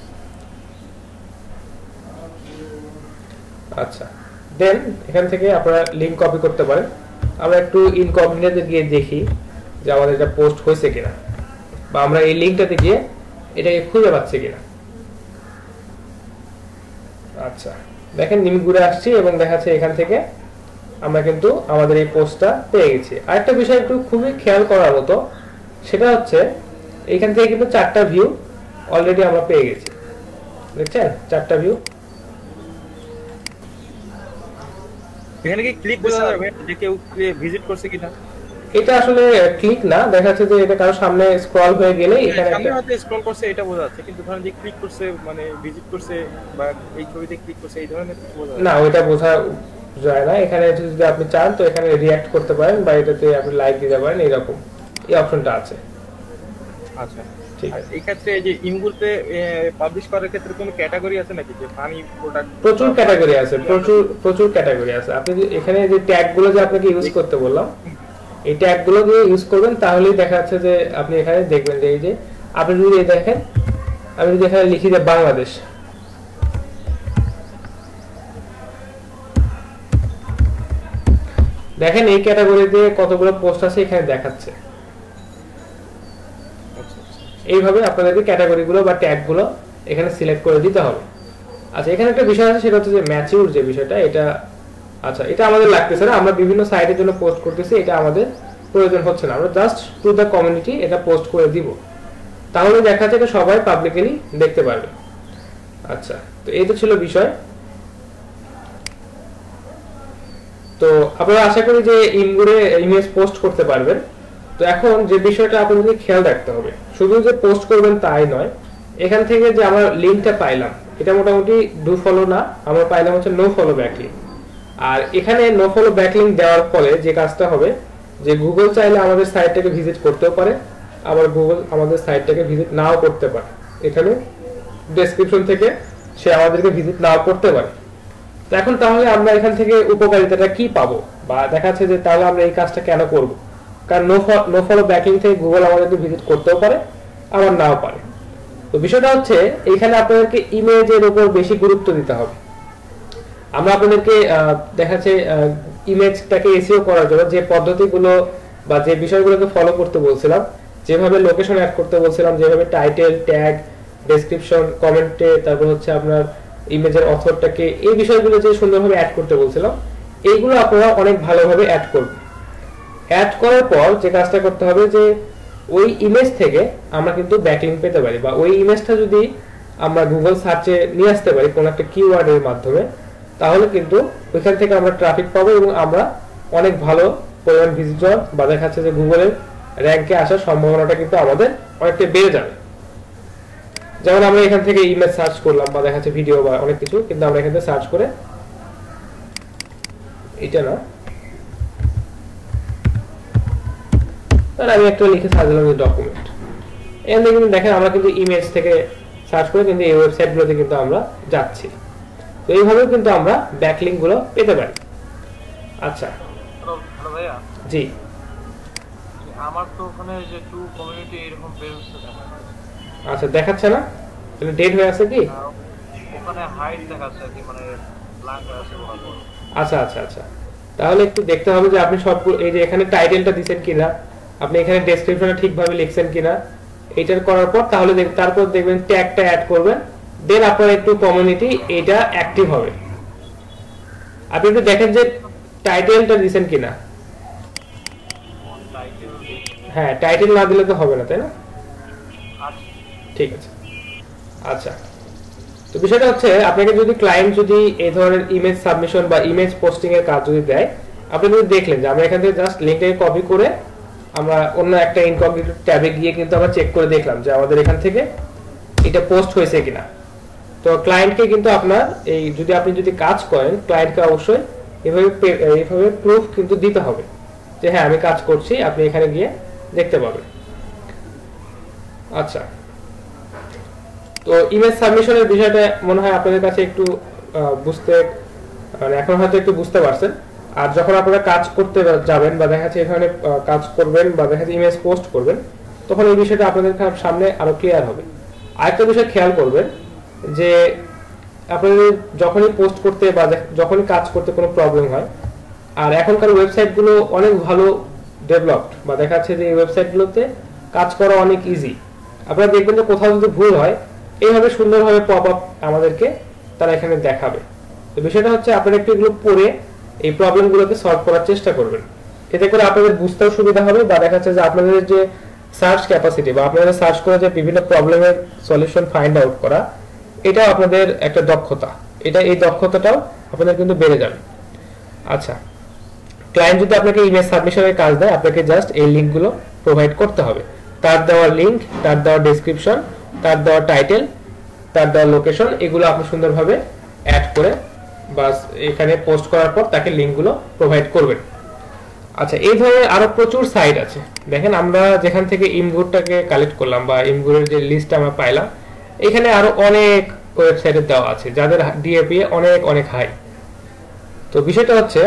আচ্ছা, দেন এখান থেকে আপনারা লিংক কপি করতে পারেন। আমরা একটু ইনকগনিটোতে গিয়ে দেখি যে আমাদের এটা পোস্ট হয়েছে কিনা, বা আমরা এই লিংকটাতে গিয়ে এটাকে খুঁজে পাচ্ছি কিনা। আচ্ছা, দেখেন নিমি ঘুরে আসছি এবং দেখাচ্ছে এখান থেকে আমরা কিন্তু আমাদের এই পোস্টটা পেয়ে গেছি। আরেকটা বিষয় একটু খুবই খেয়াল করার মতো, সেটা হচ্ছে এখান থেকে কিন্তু 4টা ভিউ অলরেডি আমরা পেয়ে গেছি, দেখছেন 4টা ভিউ। এখানে কি ক্লিক করা যাবে যে কেউ ভিজিট করছে কিনা? এটা আসলে ক্লিক না, দেখা যাচ্ছে যে এটা কারো সামনে স্ক্রল হয়ে গেলে এখানে সামনে হয়তো স্ক্রল করছে এটা বোঝা যাচ্ছে, কিন্তু ধরেন যে ক্লিক করছে মানে ভিজিট করছে বা এই ছবিতে ক্লিক করছে এই ধরনের কিছু বোঝা না, ওইটা বোঝা যায় না। এখানে যদি আপনি চান তো এখানে রিঅ্যাক্ট করতে পারেন বা এটাতে আপনি লাইক দিতে পারেন, এরকম এই অপশনটা আছে। আচ্ছা, ঠিক আর আছে। এই ক্ষেত্রে এই যে ইনগুলোতে পাবলিশ করার ক্ষেত্রে কোনো ক্যাটাগরি আছে নাকি, যে ফানি প্রোডাক্ট? প্রচুর ক্যাটাগরি আছে, প্রচুর ক্যাটাগরি আছে। আপনি এখানে যে ট্যাগগুলো যে আপনাকে ইউজ করতে বললাম, এই ট্যাগগুলো দিয়ে ইউজ করবেন, তাহলেই দেখা যাচ্ছে যে আপনি এখানে দেখবেন যে এই যে আপনি যদি দেখেন, আমি যদি এখানে লিখি যে বাংলাদেশ, দেখেন এই ক্যাটাগরিতে কতগুলো পোস্ট আছে এখানে দেখাচ্ছে। এইভাবে আপনাদেরকে ক্যাটাগরিগুলো বা ট্যাগগুলো এখানে সিলেক্ট করে দিতে হবে। আচ্ছা এখানে একটা বিষয় আছে, সেটা হচ্ছে যে ম্যাচিউর যে বিষয়টা, এটা আচ্ছা এটা আমাদের লাগতেছে না, আমরা বিভিন্ন সাইটের জন্য পোস্ট করতেছি, এটা আমাদের প্রয়োজন হচ্ছে না, আমরা জাস্ট টু দ্য কমিউনিটি এটা পোস্ট করে দিব, তাহলে দেখা যাচ্ছে এটা সবাই পাবলিকলি দেখতে পারবে। আচ্ছা তো এই তো ছিল বিষয়। তো আপনারা আশা করি যে ইমগুরে ইমেজ পোস্ট করতে পারবেন। তো এখন যে বিষয়টা আপনাদের খেয়াল রাখতে হবে, শুধু যে পোস্ট করবেন তাই নয়, এখান থেকে যে আমরা লিংকটা পাইলাম এটা মোটামুটি ডু ফলো না, আমরা পাইলাম হচ্ছে নো ফলো ব্যাকলিংক। আর এখানে নো ফলো ব্যাকলিংক দেওয়ার ফলে যে কাজটা হবে যে গুগল চাইলে আমাদের সাইটটাকে ভিজিট করতেও পারে, আবার গুগল আমাদের সাইটটাকে ভিজিট নাও করতে পারে, এখানে ডেসক্রিপশন থেকে সে আমাদেরকে ভিজিট নাও করতে পারে। তো এখন তাহলে আমরা এখান থেকে উপকারিতাটা কি পাবো, বা দেখা যাচ্ছে যে তাহলে আমরা এই কাজটা কেন করব, কারণ নো ফলো ব্যাকলিংক থেকে গুগল আমাদেরকে ভিজিট করতেও পারে আবার নাও পারে। তো বিষয়টা হচ্ছে এখানে আপনাদেরকে ইমেজের উপর বেশি গুরুত্ব দিতে হবে। আমরা আপনাদেরকে দেখা যাচ্ছে ইমেজটাকে এসইও করার জন্য যে পদ্ধতিগুলো বা যে বিষয়গুলোকে ফলো করতে বলছিলাম, যেভাবে লোকেশন অ্যাড করতে বলছিলাম, যেভাবে টাইটেল, ট্যাগ, ডেসক্রিপশন, কমেন্টে, তারপর হচ্ছে আপনার ইমেজের অথরটাকে, এই বিষয়গুলো যে সুন্দরভাবে অ্যাড করতে বলছিলাম, এইগুলো আপনারা অনেক ভালোভাবে অ্যাড করবেন। অ্যাড করার পর যে কাজটা করতে হবে যে ওই ইমেজ থেকে আমরা কিন্তু ব্যাকলিংক পেতে পারি, বা ওই ইমেজটা যদি আমরা গুগল সার্চে নিয়ে আসতে পারি কোনো একটা কিওয়ার্ডের মাধ্যমে, তাহলে কিন্তু ওইখান থেকে আমরা ট্রাফিক পাবো এবং আমরা অনেক ভালো পরিমাণ ভিজিটর বা দেখা যাচ্ছে যে গুগলের র্যাঙ্কে আসার সম্ভাবনাটা কিন্তু আমাদের অনেকটা বেড়ে যাবে। যেমন আমরা এখান থেকে ইমেজ সার্চ করলাম বা দেখা যাচ্ছে ভিডিও বা অনেক কিছু, কিন্তু আমরা এখান থেকে সার্চ করে এটা না, তাহলে আমি একটা লিখে সার্চ দিলাম ডকুমেন্ট, এখান থেকে কিন্তু দেখেন আমরা কিন্তু ইমেজ থেকে সার্চ করে কিন্তু এই ওয়েবসাইটগুলোতে কিন্তু আমরা যাচ্ছি। তো এইভাবেও কিন্তু আমরা ব্যাকলিংক গুলো পেতে পারি। আচ্ছা হ্যালো ভাইয়া, জি আমার তো ওখানে যে টু কমিউনিটি এরকম বের হচ্ছে না। আচ্ছা দেখাচ্ছে না, তাহলে ডেট হয়ে আছে কি? ওখানে হাইড দেখাচ্ছে কি, মানে ব্ল্যাঙ্ক আছে বরাবর। আচ্ছা আচ্ছা আচ্ছা, তাহলে একটু দেখতে হবে যে আপনি সব এই যে এখানে টাইটেলটা দিবেন কিনা, আপনি এখানে ডেসক্রিপশনে ঠিকভাবে লিখছেন কিনা, এইটার করার পর তাহলে তারপর দেখবেন ট্যাগটা অ্যাড করবেন, দেন আপনার একটু কমিউনিটি এটা অ্যাক্টিভ হবে। আপনি একটু দেখেন যে টাইটেলটা দিবেন কিনা। টাইটেল হ্যাঁ টাইটেল না দিলে তো হবে না, তাই না? আছে। ঠিক আছে। আচ্ছা তো বিষয়টা হচ্ছে আপনাকে যদি ক্লায়েন্ট যদি এই ধরনের ইমেজ সাবমিশন বা ইমেজ পোস্টিং এর কাজ যদি দেয়, আপনি যদি দেখলেন যে আমরা এখান থেকে জাস্ট লিংকটাকে কপি করে আমরা অন্য একটা ইনকগনিটো ট্যাবে গিয়ে কিন্তু আমরা চেক করে দেখলাম যে আমাদের এখান থেকে এটা পোস্ট হয়েছে কিনা। তো ক্লায়েন্টকে কিন্তু আপনার এই যদি আপনি যদি কাজ করেন, ক্লায়েন্টকে অবশ্যই এইভাবে প্রুফ কিন্তু দিতে হবে যে হ্যাঁ আমি কাজ করছি, আপনি এখানে গিয়ে দেখতে পাবেন। আচ্ছা তো ইমেজ সাবমিশনের বিষয়টা মনে হয় আপনাদের কাছে একটু বুঝতে মানে এখন হয়তো একটু বুঝতে পারছেন। আর যখন আপনারা কাজ করতে যাবেন বা দেখা যাচ্ছে এখানে কাজ করবেন বা দেখা যাচ্ছে ইমেজ পোস্ট করবেন, তখন এই বিষয়টা আপনাদের সামনে আরো ক্লিয়ার হবে। আরেকটা বিষয় খেয়াল করবেন যে আপনাদের যখনই পোস্ট করতে বা যখনই কাজ করতে কোনো প্রবলেম হয়, আর এখনকার ওয়েবসাইটগুলো অনেক ভালো ডেভেলপড বা দেখা যাচ্ছে যে এই ওয়েবসাইটগুলোতে কাজ করা অনেক ইজি। আপনারা দেখবেন যে কোথাও যদি ভুল হয় এইভাবে সুন্দরভাবে পপ আপ আমাদেরকে তারা এখানে দেখাবে। তো বিষয়টা হচ্ছে আপনারা একটু এগুলো পড়ে এই প্রবলেমগুলোকে সলভ করার চেষ্টা করবেন, এতে করে আপনাদের বুঝতেও সুবিধা হবে বা দেখা যাচ্ছে যে আপনাদের যে সার্চ ক্যাপাসিটি বা আপনাদের সার্চ করে যে বিভিন্ন প্রবলেমের সলিউশন ফাইন্ড আউট করা, এটা আপনাদের একটা দক্ষতা, এই দক্ষতাটাও আপনাদের কিন্তু বেড়ে যাবে। আচ্ছা ক্লায়েন্ট যদি আপনাকে ইমেজ সাবমিশনের কাজ দেয়, আপনাকে জাস্ট এই লিঙ্কগুলো প্রোভাইড করতে হবে, তার দেওয়া লিঙ্ক, তার দেওয়া ডেসক্রিপশন, তার দেওয়া টাইটেল, তার দেওয়া লোকেশন, এগুলো আপনি সুন্দরভাবে অ্যাড করে বাস এখানে পোস্ট করার পর তাকে লিঙ্কগুলো প্রোভাইড করবেন। আচ্ছা এই ধরনের আরো প্রচুর সাইট আছে। দেখেন আমরা যেখান থেকে ইমগুরটাকে কালেক্ট করলাম বা ইমগুরের যে লিস্ট আমরা পাইলাম, এখানে আরো অনেক ওয়েবসাইটে দেওয়া আছে যাদের ডিএপি অনেক অনেক হাই। তো বিষয়টা হচ্ছে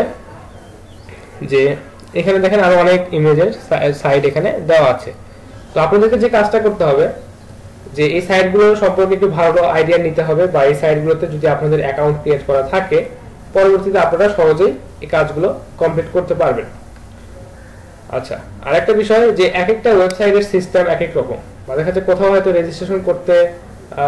যে এখানে দেখেন আরো অনেক ইমেজের সাইট এখানে দেওয়া আছে। তো আপনাদেরকে যে কাজটা করতে হবে যে এই সাইটগুলো সম্পর্কে একটু ভালো আইডিয়া নিতে হবে, বা এই সাইটগুলোতে যদি আপনাদের অ্যাকাউন্ট ক্রিয়েট করা থাকে পরবর্তীতে আপনারা সহজেই এই কাজগুলো কমপ্লিট করতে পারবেন। আচ্ছা আরেকটা বিষয় যে এক একটা ওয়েবসাইটের সিস্টেম এক এক রকম, বা দেখা যাচ্ছে কোথাও হয়তো রেজিস্ট্রেশন করতে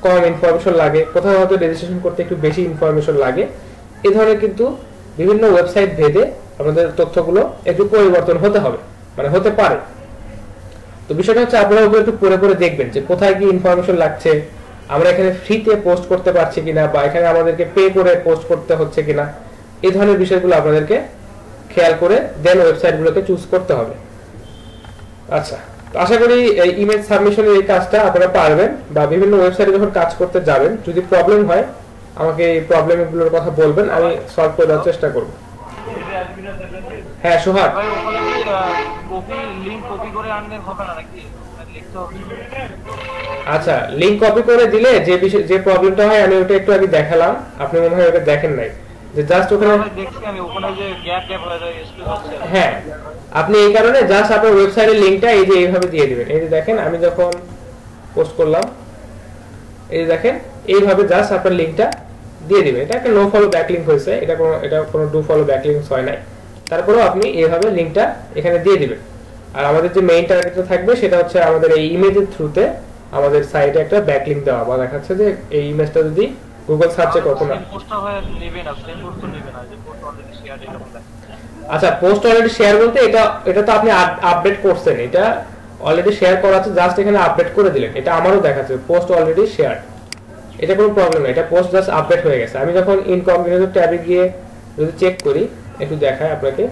কম ইনফরমেশন লাগে, কোথাও হয়তো রেজিস্ট্রেশন করতে একটু বেশি ইনফরমেশন লাগে, এই ধরনের কিন্তু বিভিন্ন ওয়েবসাইট ভেদে আপনাদের তথ্যগুলো একটু পরিবর্তন হতে হবে, মানে হতে পারে। তো বিষয়টা হচ্ছে আপনারা ওগুলো একটু পড়ে পড়ে দেখবেন যে কোথায় কি ইনফরমেশন লাগছে, আমরা এখানে ফ্রিতে পোস্ট করতে পারছি কিনা, বা এখানে আমাদেরকে পে করে পোস্ট করতে হচ্ছে কিনা, এই ধরনের বিষয়গুলো আপনাদেরকে খেয়াল করে দেন ওয়েবসাইটগুলোকে চুজ করতে হবে। আচ্ছা, তো আশা করি এই ইমেজ সাবমিশনের এই কাজটা আপনারা পারবেন, বা বিভিন্ন ওয়েবসাইটে যখন কাজ করতে যাবেন যদি প্রবলেম হয় আমাকে এই প্রবলেমগুলোর কথা বলবেন, আমি সলভ করে দেওয়ার চেষ্টা করব। হ্যাঁ সোহাগ, ভাই ওখানে কি কপি লিংক কপি করে আনলে হবে না নাকি লিখতে হবে? আচ্ছা লিংক কপি করে দিলে যে বিষয় যে প্রবলেমটা হয় আমি ওটা একটু আগে দেখালাম, আপনি মনে হয় ওটা দেখেন নাই, যে জাস্ট ওখানে দেখছি আমি ওখানে যে গ্যাপ গ্যাপ হয়ে যায় স্পেস হচ্ছে। হ্যাঁ আপনি এই কারণে জাস্ট আপনার ওয়েবসাইটের লিংকটা এই যে এইভাবে দিয়ে দিবেন। এই যে দেখেন আমি যখন পোস্ট করলাম, এই যে দেখেন এইভাবে জাস্ট আপনার লিংকটা দিয়ে দিবেন। এটা একটা নো ফলো ব্যাকলিংক হয়েছে, এটা কোনো ডু ফলো ব্যাকলিংক হয় নাই, তারপরেও আপনি এইভাবে লিংকটা এখানে দিয়ে দিবেন। আর আমাদের যে মেইন টার্গেটটা থাকবে সেটা হচ্ছে আমাদের এই ইমেজের থ্রুতে আমাদের সাইটে একটা ব্যাকলিংক দেওয়া, বা দেখাচ্ছে যে এই ইমেজটা যদি গুগল সার্চে কখনো পোস্টটা হয় নেবে না, সেম পোস্ট নেবে না, যে পোস্ট অলরেডি শেয়ার এরকম লাগে। আচ্ছা পোস্ট অলরেডি শেয়ার বলতে এটা তো আপনি আপডেট করছেন, এটা অলরেডি শেয়ার করা আছে, জাস্ট এখানে আপডেট করে দিলেন, এটা আমারও দেখাচ্ছে পোস্ট অলরেডি শেয়ার, এটা কোনো প্রবলেম না, এটা পোস্ট জাস্ট আপডেট হয়ে গেছে। আমি যখন ইনকগনিটো ট্যাবে গিয়ে যদি চেক করি, একটু দেখাই আপনাকে,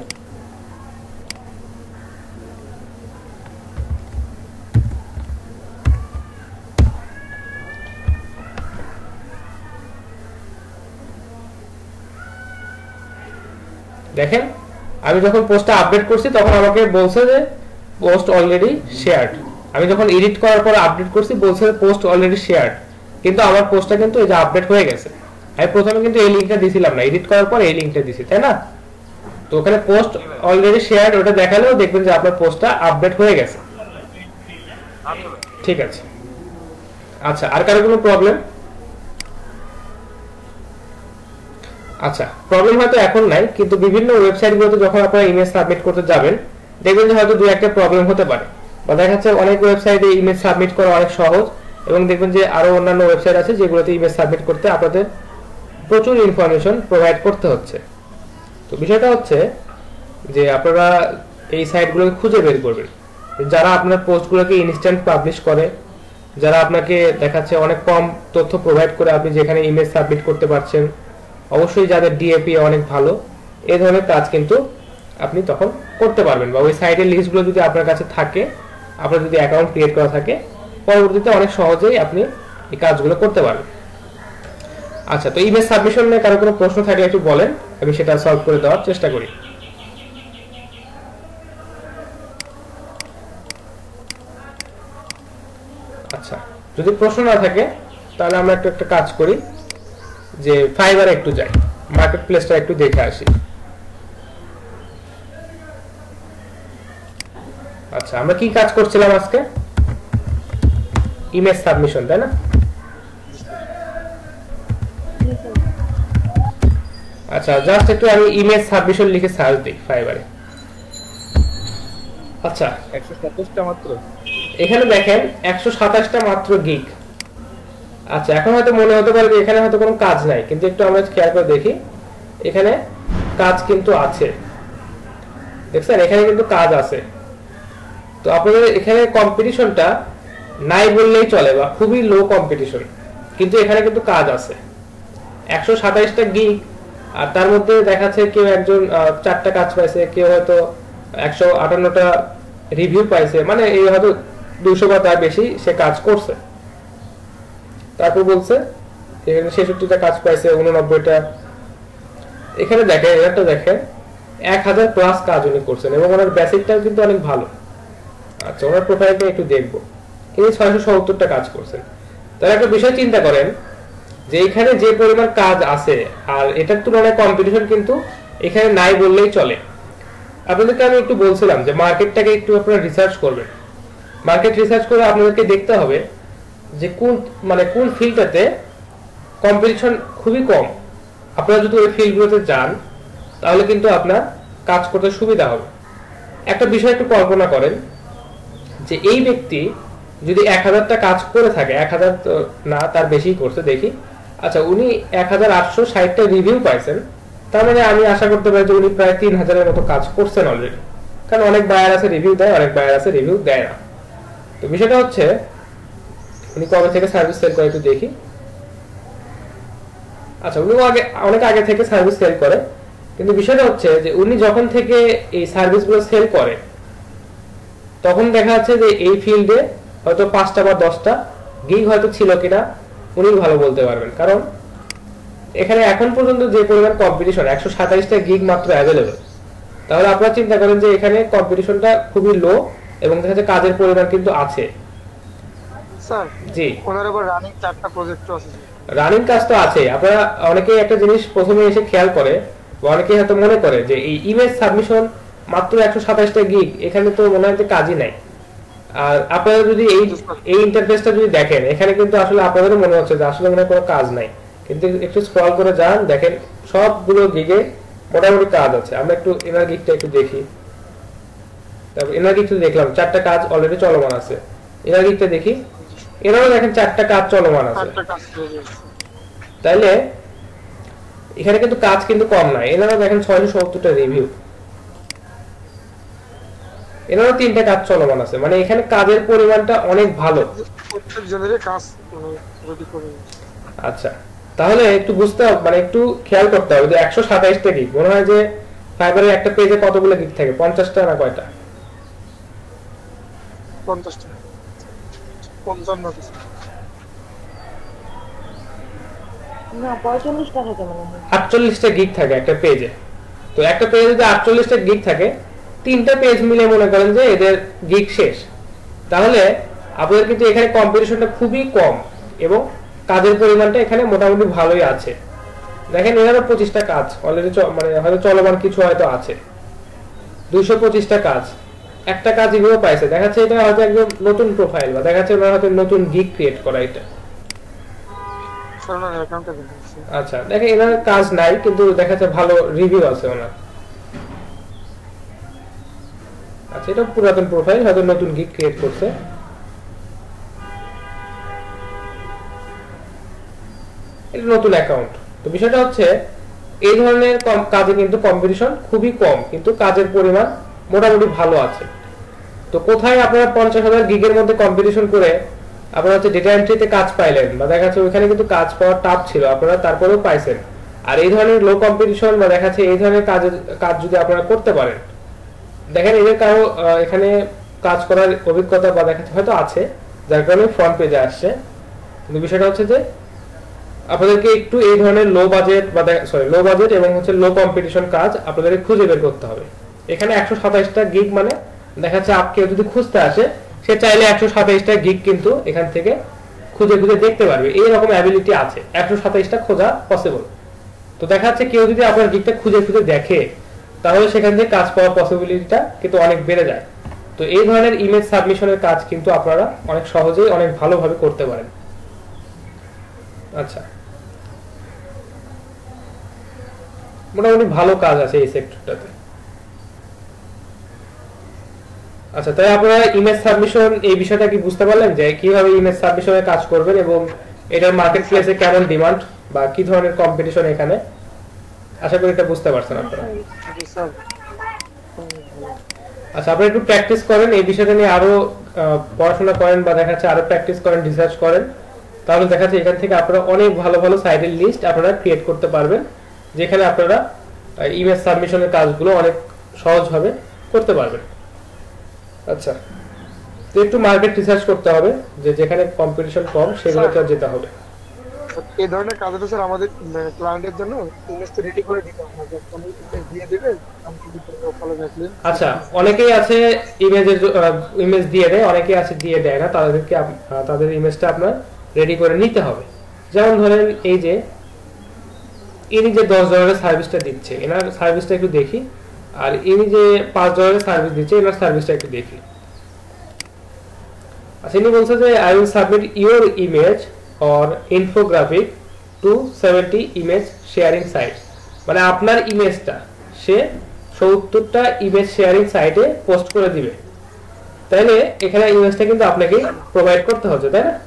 দেখেন আমি যখন পোস্টটা আপডেট করছি তখন আমাকে বলছে যে পোস্ট অলরেডি শেয়ারড। আমি যখন এডিট করার পর আপডেট করছি বলছে পোস্ট অলরেডি শেয়ারড, কিন্তু আমার পোস্টটা কিন্তু এই যে আপডেট হয়ে গেছে। আমি প্রথমে কিন্তু এই লিংকটা দিছিলাম না, এডিট করার পর এই লিংকটা দিছি, তাই না? তো ওখানে পোস্ট অলরেডি শেয়ারড ওটা দেখালেও দেখবেন যে আপনার পোস্টটা আপডেট হয়ে গেছে। ঠিক আছে, আচ্ছা আর কারো কোনো প্রবলেম? আচ্ছা প্রবলেম হয়তো এখন নাই, কিন্তু বিভিন্ন ওয়েবসাইটগুলোতে যখন আপনারা ইমেজ সাবমিট করতে যাবেন দেখবেন যে হয়তো দুই একটা প্রবলেম হতে পারে, বা দেখা যাচ্ছে অনেক ওয়েবসাইটে ইমেজ সাবমিট করা অনেক সহজ, এবং দেখবেন যে আরো অন্যান্য ওয়েবসাইট আছে যেগুলোতে ইমেজ সাবমিট করতে আপনাদের প্রচুর ইনফরমেশন প্রোভাইড করতে হচ্ছে। তো বিষয়টা হচ্ছে যে আপনারা এই সাইটগুলোকে খুঁজে বের করবেন, যারা আপনার পোস্টগুলোকে ইনস্ট্যান্ট পাবলিশ করে, যারা আপনাকে দেখাচ্ছে অনেক কম তথ্য প্রোভাইড করে আপনি যেখানে ইমেজ সাবমিট করতে পারছেন, অবশ্যই যাদের ডিএপি অনেক ভালো, এই ধরনের কাজ কিন্তু আপনি তখন করতে পারবেন। বা ওই সাইটের লিস্টগুলো যদি আপনার কাছে থাকে, আপনার যদি অ্যাকাউন্ট ক্রিয়েট করা থাকে, পরবর্তীতে অনেক সহজেই আপনি এই কাজগুলো করতে পারবেন। আচ্ছা, তো ইমেজ সাবমিশন নিয়ে কারো কোনো প্রশ্ন থাকলে একটু বলেন, আমি সেটা সলভ করে দেওয়ার চেষ্টা করি। আচ্ছা, যদি প্রশ্ন না থাকে তাহলে আমরা একটা কাজ করি, যে ফাইবারে একটু যাই, মার্কেট প্লেসটা একটু দেখে আসি। আচ্ছা, আমরা কি কাজ করছিলাম আজকে? ইমেজ সাবমিশন, তাই না? আচ্ছা, জাস্ট একটু আমি ইমেজ সাবমিশন লিখে সার্চ দিই ফাইবারে। আচ্ছা, 127টা মাত্র, এখানে দেখেন 127টা মাত্র গিগ। আচ্ছা, এখন হয়তো মনে হতে পারে যে এখানে হয়তো কোনো কাজ নাই, কিন্তু একটু আমরা খেয়াল করে দেখি, এখানে কাজ কিন্তু আছে। দেখছেন, এখানে কিন্তু কাজ আছে। তো আপনাদের এখানে কম্পিটিশনটা নাই বললেই চলে, বা খুবই লো কম্পিটিশন, কিন্তু এখানে কিন্তু কাজ আছে। 127টা গিগ, আর তার মধ্যে দেখাচ্ছে কেউ একজন 4টা কাজ পাইছে, কেউ হয়তো 158টা রিভিউ পাইছে, মানে এই হয়তো 200 বা তার বেশি সে কাজ করছে। তারপর বলছে এখানে 66টা কাজ পাইছে, 89টা। এখানে দেখেন, এটা দেখেন 1000 প্লাস কাজ উনি করছেন, এবং ওনার বেসিকটাও কিন্তু অনেক ভালো। আচ্ছা, ওনার প্রোফাইলটা একটু দেখবো, তিনি 670টা কাজ করছেন। তাহলে একটা বিষয় চিন্তা করেন যে এখানে যে পরিমাণ কাজ আছে, আর এটার তুলনায় কম্পিটিশন কিন্তু এখানে নাই বললেই চলে। আপনাদেরকে আমি একটু বলছিলাম যে মার্কেটটাকে একটু আপনারা রিসার্চ করবেন। মার্কেট রিসার্চ করে আপনাদেরকে দেখতে হবে যে কোন ফিল্ডটাতে কম্পিটিশন খুবই কম। আপনারা যদি ওই ফিল্ডগুলোতে যান তাহলে কিন্তু আপনার কাজ করতে সুবিধা হবে। একটা বিষয় একটু কল্পনা করেন যে এই ব্যক্তি যদি 1000টা কাজ করে থাকে, 1000 না তার বেশি করছে দেখি, আচ্ছা উনি 1860টা রিভিউ পাইছেন, তার মানে আমি আশা করতে পারি যে উনি প্রায় 3000-এর মতো কাজ করছেন অলরেডি। কারণ অনেক বায়ার আছে রিভিউ দেয়, অনেক বায়ার আছে রিভিউ দেয় না। তো বিষয়টা হচ্ছে উনি কবে থেকে সার্ভিস সেল করে একটু দেখি। আচ্ছা উনি অনেক আগে থেকে সার্ভিস সেল করে, কিন্তু বিষয়টা হচ্ছে যে উনি যখন থেকে এই সার্ভিসগুলো সেল করে তখন দেখা যাচ্ছে যে এই ফিল্ডে হয়তো 5টা বা 10টা গিগ হয়তো ছিল কিনা উনি ভালো বলতে পারবেন। কারণ এখানে এখন পর্যন্ত যে পরিমাণ কম্পিটিশন, 127টা গিগ মাত্র অ্যাভেলেবল। তাহলে আপনারা চিন্তা করেন যে এখানে কম্পিটিশনটা খুবই লো এবং দেখা যাচ্ছে কাজের পরিমাণ কিন্তু আছে। স্যার জি, ওনার আবার রানিং 4টা প্রজেক্টও আছে। রানিং কাজ তো আছে। আপনারা অনেকেই একটা জিনিস প্রথমে এসে খেয়াল করে, বা অনেকেই হয়তো মনে করে যে এই ইমেজ সাবমিশন মাত্র 127টা গিগ, এখানে তো মনে হয় যে কাজই নাই। আর আপনারা যদি এই ইন্টারফেসটা যদি দেখেন, এখানে কিন্তু আসলে আপনাদেরও মনে হচ্ছে যে আসলে মনে হয় কোনো কাজ নাই, কিন্তু একটু স্ক্রল করে যান, দেখেন সবগুলো গিগে মোটামুটি কাজ আছে। আমরা একটু এনার গিগটা একটু দেখি। তারপর এনার গিগটা দেখলাম 4টা কাজ অলরেডি চলমান আছে। এনার গিগটা দেখি, এনারও দেখেন 4টা কাজ চলমান আছে। তাইলে এখানে কিন্তু কাজ কিন্তু কম নাই। এনারা দেখেন 670টা রিভিউ, এনারও 3টা কাজ চলমান আছে। মানে এখানে কাজের পরিমাণটা অনেক ভালো। প্রত্যেকজনেরই কাজ রেডি করে। আচ্ছা তাহলে একটু বুঝতে হবে, মানে একটু খেয়াল করতে হবে যে 127টা গিগ, মনে হয় যে ফাইবারের একটা পেজে কতগুলো গিগ থাকে, 50টা না কয়টা? 50টা 55টা না 45টা থাকে মনে হয়। 48টা গিগ থাকে একটা পেজে। তো একটা পেজে যদি 48টা গিগ থাকে, 3টা পেজ মিলে মনে করেন যে এদের গিগ শেষ। তাহলে আপনাদের কিন্তু এখানে কম্পিটিশনটা খুবই কম এবং কাজের পরিমাণটা এখানে মোটামুটি ভালোই আছে। দেখেন এনারও 25টা কাজ অলরেডি, মানে হয়তো চলমান কিছু হয়তো আছে। 225টা কাজ, একটা কাজ এগুলো পাইছে। দেখাচ্ছে এটা হয়তো একদম নতুন প্রোফাইল, বা দেখাচ্ছে ওনার হয়তো নতুন গিগ ক্রিয়েট করা এটা। সরনার অ্যাকাউন্টে দেখেছি। আচ্ছা দেখেন এনার কাজ নাই, কিন্তু দেখাচ্ছে ভালো রিভিউ আছে ওনার। আচ্ছা এটা পুরাতন প্রোফাইল, হয়তো নতুন গিগ ক্রিয়েট করছে। এটা নতুন অ্যাকাউন্ট। তো বিষয়টা হচ্ছে এই ধরনের কাজে কিন্তু কম্পিটিশন খুবই কম, কিন্তু কাজের পরিমাণ মোটামুটি ভালো আছে। তো কোথায় আপনারা 50,000 গিগের মধ্যে কম্পিটিশন করে আপনারা হচ্ছে ডেটা এন্ট্রিতে কাজ পাইলেন, বা দেখা যাচ্ছে ওইখানে কিন্তু কাজ পাওয়া টাফ ছিল, আপনারা তারপরেও পাইছেন। আর এই ধরনের লো কম্পিটিশন বা দেখা যাচ্ছে এই ধরনের কাজ যদি আপনারা করতে পারেন, দেখেন এদের কারো এখানে কাজ করার অভিজ্ঞতা বা দেখা যাচ্ছে হয়তো আছে, যার কারণে ফ্রন্ট পেজে আসছে। কিন্তু বিষয়টা হচ্ছে যে আপনাদেরকে একটু এই ধরনের লো বাজেট এবং হচ্ছে লো কম্পিটিশন কাজ আপনাদেরকে খুঁজে বের করতে হবে। এখানে 127টা গিগ মানে দেখা যাচ্ছে কেউ যদি খুঁজতে আসে, সে চাইলে 127টা গিগ কিন্তু এখান থেকে খুঁজে খুঁজে দেখতে পারবে, এইরকম অ্যাবিলিটি আছে। 127টা খোঁজা পসিবল। তো দেখা যাচ্ছে কেউ যদি আপনার গিগটা খুঁজে খুঁজে দেখে, তাহলে সেখান থেকে কাজ পাওয়ার পসিবিলিটিটা কিন্তু অনেক বেড়ে যায়। তো এই ধরনের ইমেজ সাবমিশনের কাজ কিন্তু আপনারা অনেক সহজেই অনেক ভালোভাবে করতে পারেন। আচ্ছা মোটামুটি ভালো কাজ আছে এই সেক্টরটাতে। আচ্ছা তাই আপনারা ইমেজ সাবমিশন এই বিষয়টা কি বুঝতে পারলেন যে কিভাবে ইমেজ সাবমিশনে কাজ করবেন এবং এটার মার্কেট প্লেসে কেমন ডিমান্ড বা কি ধরনের কম্পিটিশন এখানে? আশা করি এটা বুঝতে পারছেন আপনারা। আচ্ছা আপনারা একটু প্র্যাকটিস করেন এই বিষয়টা নিয়ে, আরো পড়াশোনা করেন বা দেখা যাচ্ছে আরো প্র্যাকটিস করেন, রিসার্চ করেন, তাহলে দেখা যাচ্ছে এখান থেকে আপনারা অনেক ভালো ভালো সাইটের লিস্ট আপনারা ক্রিয়েট করতে পারবেন, যেখানে আপনারা ইমেজ সাবমিশনের কাজগুলো অনেক সহজভাবে করতে পারবেন। আচ্ছা তো একটু মার্কেট রিসার্চ করতে হবে, যে যেখানে কম্পিটিশন কম সেগুলোতে যেতে হবে। এই ধরনের কাজটা স্যার আমাদের ক্লায়েন্টের জন্য ইমেজ তো রেডি করে দিতে হবে, ইমেজ দিয়ে দেবে ফলো ব্যাকলিংক। আচ্ছা অনেকেই আছে ইমেজ দিয়ে দেয়, অনেকেই আছে দিয়ে দেয় না, তাদেরকে তাদের ইমেজটা আপনার রেডি করে নিতে হবে। যেমন ধরেন এই যে ইনি যে $10 সার্ভিসটা দিচ্ছে, এনার সার্ভিসটা একটু দেখি, আর ইনি যে $5 সার্ভিস দিচ্ছে, এনার সার্ভিসটা একটু দেখি। আচ্ছা ইনি বলছে যে I will submit your image or infographic to 70 image sharing site. মানে আপনার ইমেজটা সে 70টা ইমেজ শেয়ারিং সাইটে পোস্ট করে দিবে। তাহলে এখানে ইমেজটা কিন্তু আপনাকে প্রোভাইড করতে হচ্ছে, তাই না?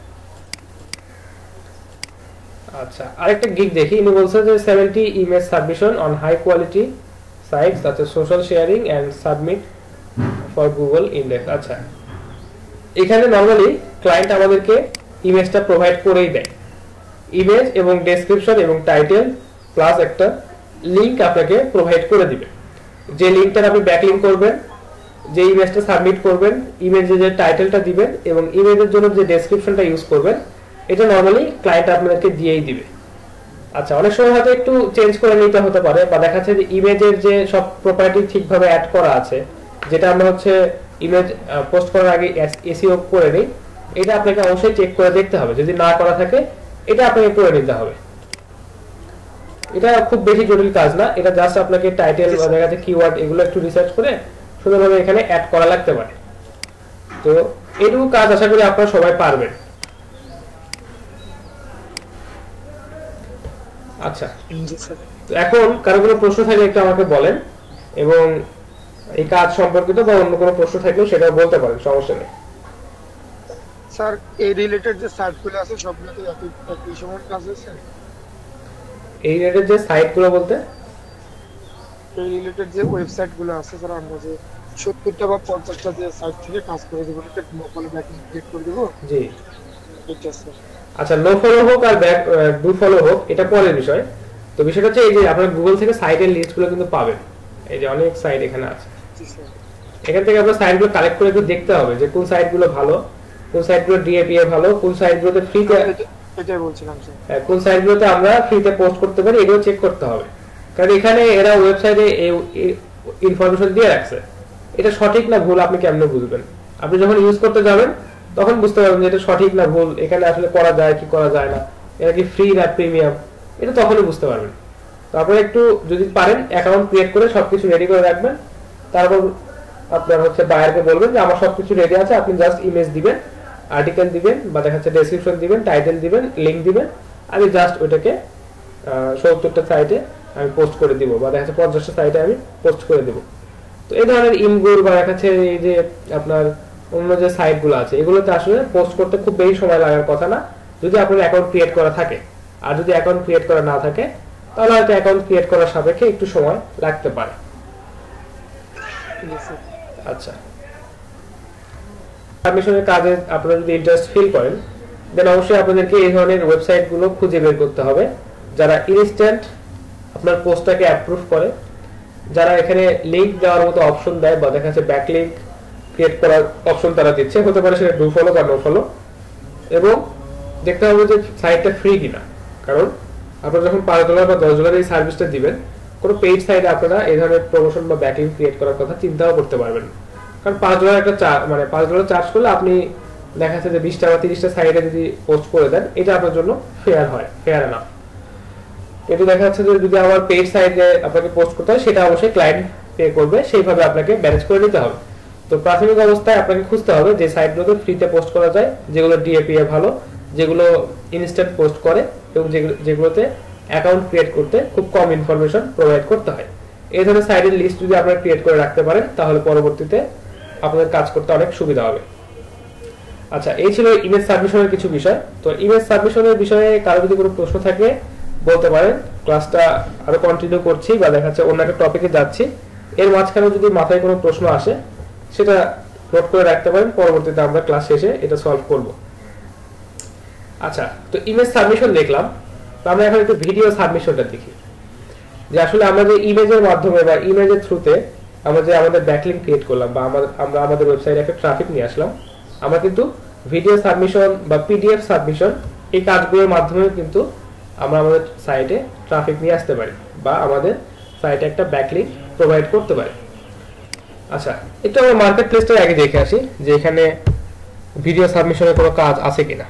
আচ্ছা, আরেকটা গিগ দেখি। ইনি বলছে যে 70 image submission on high quality sites such as social sharing and submit for Google Index। আচ্ছা, এখানে নরমালি ক্লায়েন্ট আমাদেরকে ইমেজটা প্রোভাইড করেই দেয়। ইমেজ এবং ডেসক্রিপশন এবং টাইটেল প্লাস একটা লিংক আপনাকে প্রোভাইড করে দিবে। যে লিংকটার আপনি ব্যাকলিংক করবেন, যে ইমেজটা সাবমিট করবেন, ইমেজে যে টাইটেলটা দিবেন এবং ইমেজের জন্য যে ডেসক্রিপশনটা ইউজ করবেন, এটা নরমালি ক্লায়েন্ট আপনাদেরকে দিয়েই দিবে। আচ্ছা, অনেক সময় হয়তো একটু চেঞ্জ করে নিতে হতে পারে, বা দেখা যাচ্ছে যে ইমেজের যে সব প্রপার্টি ঠিকভাবে অ্যাড করা আছে, যেটা আমরা হচ্ছে ইমেজ পোস্ট করার আগে এসইও করে নিই, এটা আপনাকে অবশ্যই চেক করে দেখতে হবে। যদি না করা থাকে এটা আপনাকে করে নিতে হবে। এটা খুব বেশি জটিল কাজ না, এটা জাস্ট আপনাকে টাইটেল বা দেখা যাচ্ছে কিওয়ার্ড এগুলো একটু রিসার্চ করে সুন্দরভাবে এখানে অ্যাড করা লাগতে পারে। তো এইটুকু কাজ আশা করি আপনারা সবাই পারবেন। আচ্ছা, তো এখন কারো কোনো প্রশ্ন থাকলে একটু আমাকে বলেন, এবং এই কাজ সম্পর্কিত বা অন্য কোনো প্রশ্ন থাকলেও সেটাও বলতে পারেন, সমস্যা নেই। স্যার এই রিলেটেড যে সাইটগুলো আছে সবগুলোতে একই সমান কাজ হয়েছে? এই রিলেটেড যে সাইটগুলো বলতে এই রিলেটেড যে ওয়েবসাইটগুলো আছে স্যার, আমরা যে 70টা বা 50টা যে সাইট থেকে কাজ করে দেবো, এটা লোকাল ব্যাকলিংক ক্রিয়েট করে দেবো। জি, এটা স্যার। আচ্ছা, নো ফলো হোক আর ব্যাক ডু ফলো হোক এটা পরের বিষয়। তো বিষয়টা হচ্ছে এই যে আপনারা গুগল থেকে সাইটের লিস্টগুলো কিন্তু পাবেন। এই যে অনেক সাইট এখানে আছে, জি স্যার। এখান থেকে আপনার সাইটগুলো কালেক্ট করে একটু দেখতে হবে যে কোন সাইটগুলো ভালো, কোন সাইটগুলো ডিএপিএ ভালো, কোন সাইটগুলোতে ফ্রিতে, এটাই বলছিলাম স্যার, কোন সাইটগুলোতে আমরা ফ্রিতে পোস্ট করতে পারি, এগুলো চেক করতে হবে। কারণ এখানে এরা ওয়েবসাইটে ইনফরমেশন দিয়ে রাখছে, এটা সঠিক না ভুল আপনি কেমনে বুঝবেন? আপনি যখন ইউজ করতে যাবেন তখন বুঝতে পারবেন যে এটা সঠিক না ভুল, এখানে আসলে করা যায় কি করা যায় না, এটা কি ফ্রি না প্রিমিয়াম, এটা তখনই বুঝতে পারবেন। তারপরে একটু যদি পারেন অ্যাকাউন্ট ক্রিয়েট করে সবকিছু রেডি করে রাখবেন। তারপর আপনার হচ্ছে বায়ারকে বলবেন যে আমার সবকিছু রেডি আছে, আপনি জাস্ট ইমেজ দিবেন, আর্টিকেল দিবেন, বা দেখা যাচ্ছে ডেসক্রিপশন দিবেন, টাইটেল দিবেন, লিংক দিবেন, আমি জাস্ট ওইটাকে 70টা সাইটে আমি পোস্ট করে দিব, বা দেখা যাচ্ছে 50টা সাইটে আমি পোস্ট করে দিব। তো এই ধরনের ইমগুর বা দেখা যাচ্ছে এই যে আপনার অন্য যে সাইটগুলো আছে, এগুলোতে আসলে পোস্ট করতে খুব বেশি সময় লাগার কথা না, যদি আপনার অ্যাকাউন্ট ক্রিয়েট করা থাকে। আর যদি অ্যাকাউন্ট ক্রিয়েট করা না থাকে তাহলে হয়তো অ্যাকাউন্ট ক্রিয়েট করার সাপেক্ষে একটু সময় লাগতে পারে। আচ্ছা, সাবমিশনের কাজে আপনারা যদি ইন্টারেস্ট ফিল করেন, দেন অবশ্যই আপনাদেরকে এই ধরনের ওয়েবসাইটগুলো খুঁজে বের করতে হবে, যারা ইনস্ট্যান্ট আপনার পোস্টটাকে অ্যাপ্রুভ করে, যারা এখানে লিংক দেওয়ার মতো অপশন দেয়, বা দেখা যাচ্ছে ব্যাকলিংক ক্রিয়েট করার অপশন তারা দিচ্ছে, হতে পারে সেটা ডু ফলো বা নো ফলো। এবং দেখতে হবে যে সাইটটা ফ্রি কিনা, কারণ আপনারা যখন $5 বা $10 এই সার্ভিসটা দিবেন, কোনো পেইড সাইটে আপনারা এই ধরনের প্রমোশন বা ব্যাকলিংক ক্রিয়েট করার কথা চিন্তাও করতে পারবেন। কারণ $5 একটা $5 চার্জ করলে আপনি দেখা যাচ্ছে যে 20টা বা 30টা সাইটে যদি পোস্ট করে দেন, এটা আপনার জন্য ফেয়ার হয়, ফেয়ার না। কিন্তু দেখা যাচ্ছে যে যদি আমার পেইড সাইটে আপনাকে পোস্ট করতে হয়, সেটা অবশ্যই ক্লায়েন্ট পে করবে, সেইভাবে আপনাকে ম্যানেজ করে নিতে হবে। তো প্রাথমিক অবস্থায় আপনাকে খুঁজতে হবে যে সাইটগুলোতে ফ্রিতে পোস্ট করা যায়, যেগুলো ডিএপিএ ভালো, যেগুলো ইনস্ট্যান্ট পোস্ট করে, এবং যেগুলোতে অ্যাকাউন্ট ক্রিয়েট করতে খুব কম ইনফরমেশন প্রোভাইড করতে হয়। এই ধরনের সাইটের লিস্ট যদি আপনারা ক্রিয়েট করে রাখতে পারেন, তাহলে পরবর্তীতে আপনাদের কাজ করতে অনেক সুবিধা হবে। আচ্ছা, এই ছিল ইমেজ সাবমিশনের কিছু বিষয়। তো ইমেজ সাবমিশনের বিষয়ে কারো যদি কোনো প্রশ্ন থাকে বলতে পারেন, ক্লাসটা আরো কন্টিনিউ করছি বা দেখা যাচ্ছে অন্য একটা টপিকে যাচ্ছি, এর মাঝখানে যদি মাথায় কোনো প্রশ্ন আসে সেটা নোট করে রাখতে পারেন, পরবর্তীতে আমরা ক্লাস শেষে এটা সলভ করব। আচ্ছা, তো ইমেজ সাবমিশন দেখলাম, তো আমরা এখন একটু ভিডিও সাবমিশনটা দেখি, যে আসলে আমরা যে ইমেজের মাধ্যমে বা ইমেজের থ্রুতে আমরা যে আমাদের ব্যাকলিংক ক্রিয়েট করলাম, বা আমরা আমাদের ওয়েবসাইটে একটা ট্রাফিক নিয়ে আসলাম, আমরা কিন্তু ভিডিও সাবমিশন বা পিডিএফ সাবমিশন এই কাজগুলোর মাধ্যমে কিন্তু আমরা আমাদের সাইটে ট্রাফিক নিয়ে আসতে পারি, বা আমাদের সাইটে একটা ব্যাকলিংক প্রোভাইড করতে পারি। আচ্ছা, একটু আমরা মার্কেট প্লেসটা আগে দেখে আসি যে এখানে ভিডিও সাবমিশনের কোনো কাজ আছে কিনা।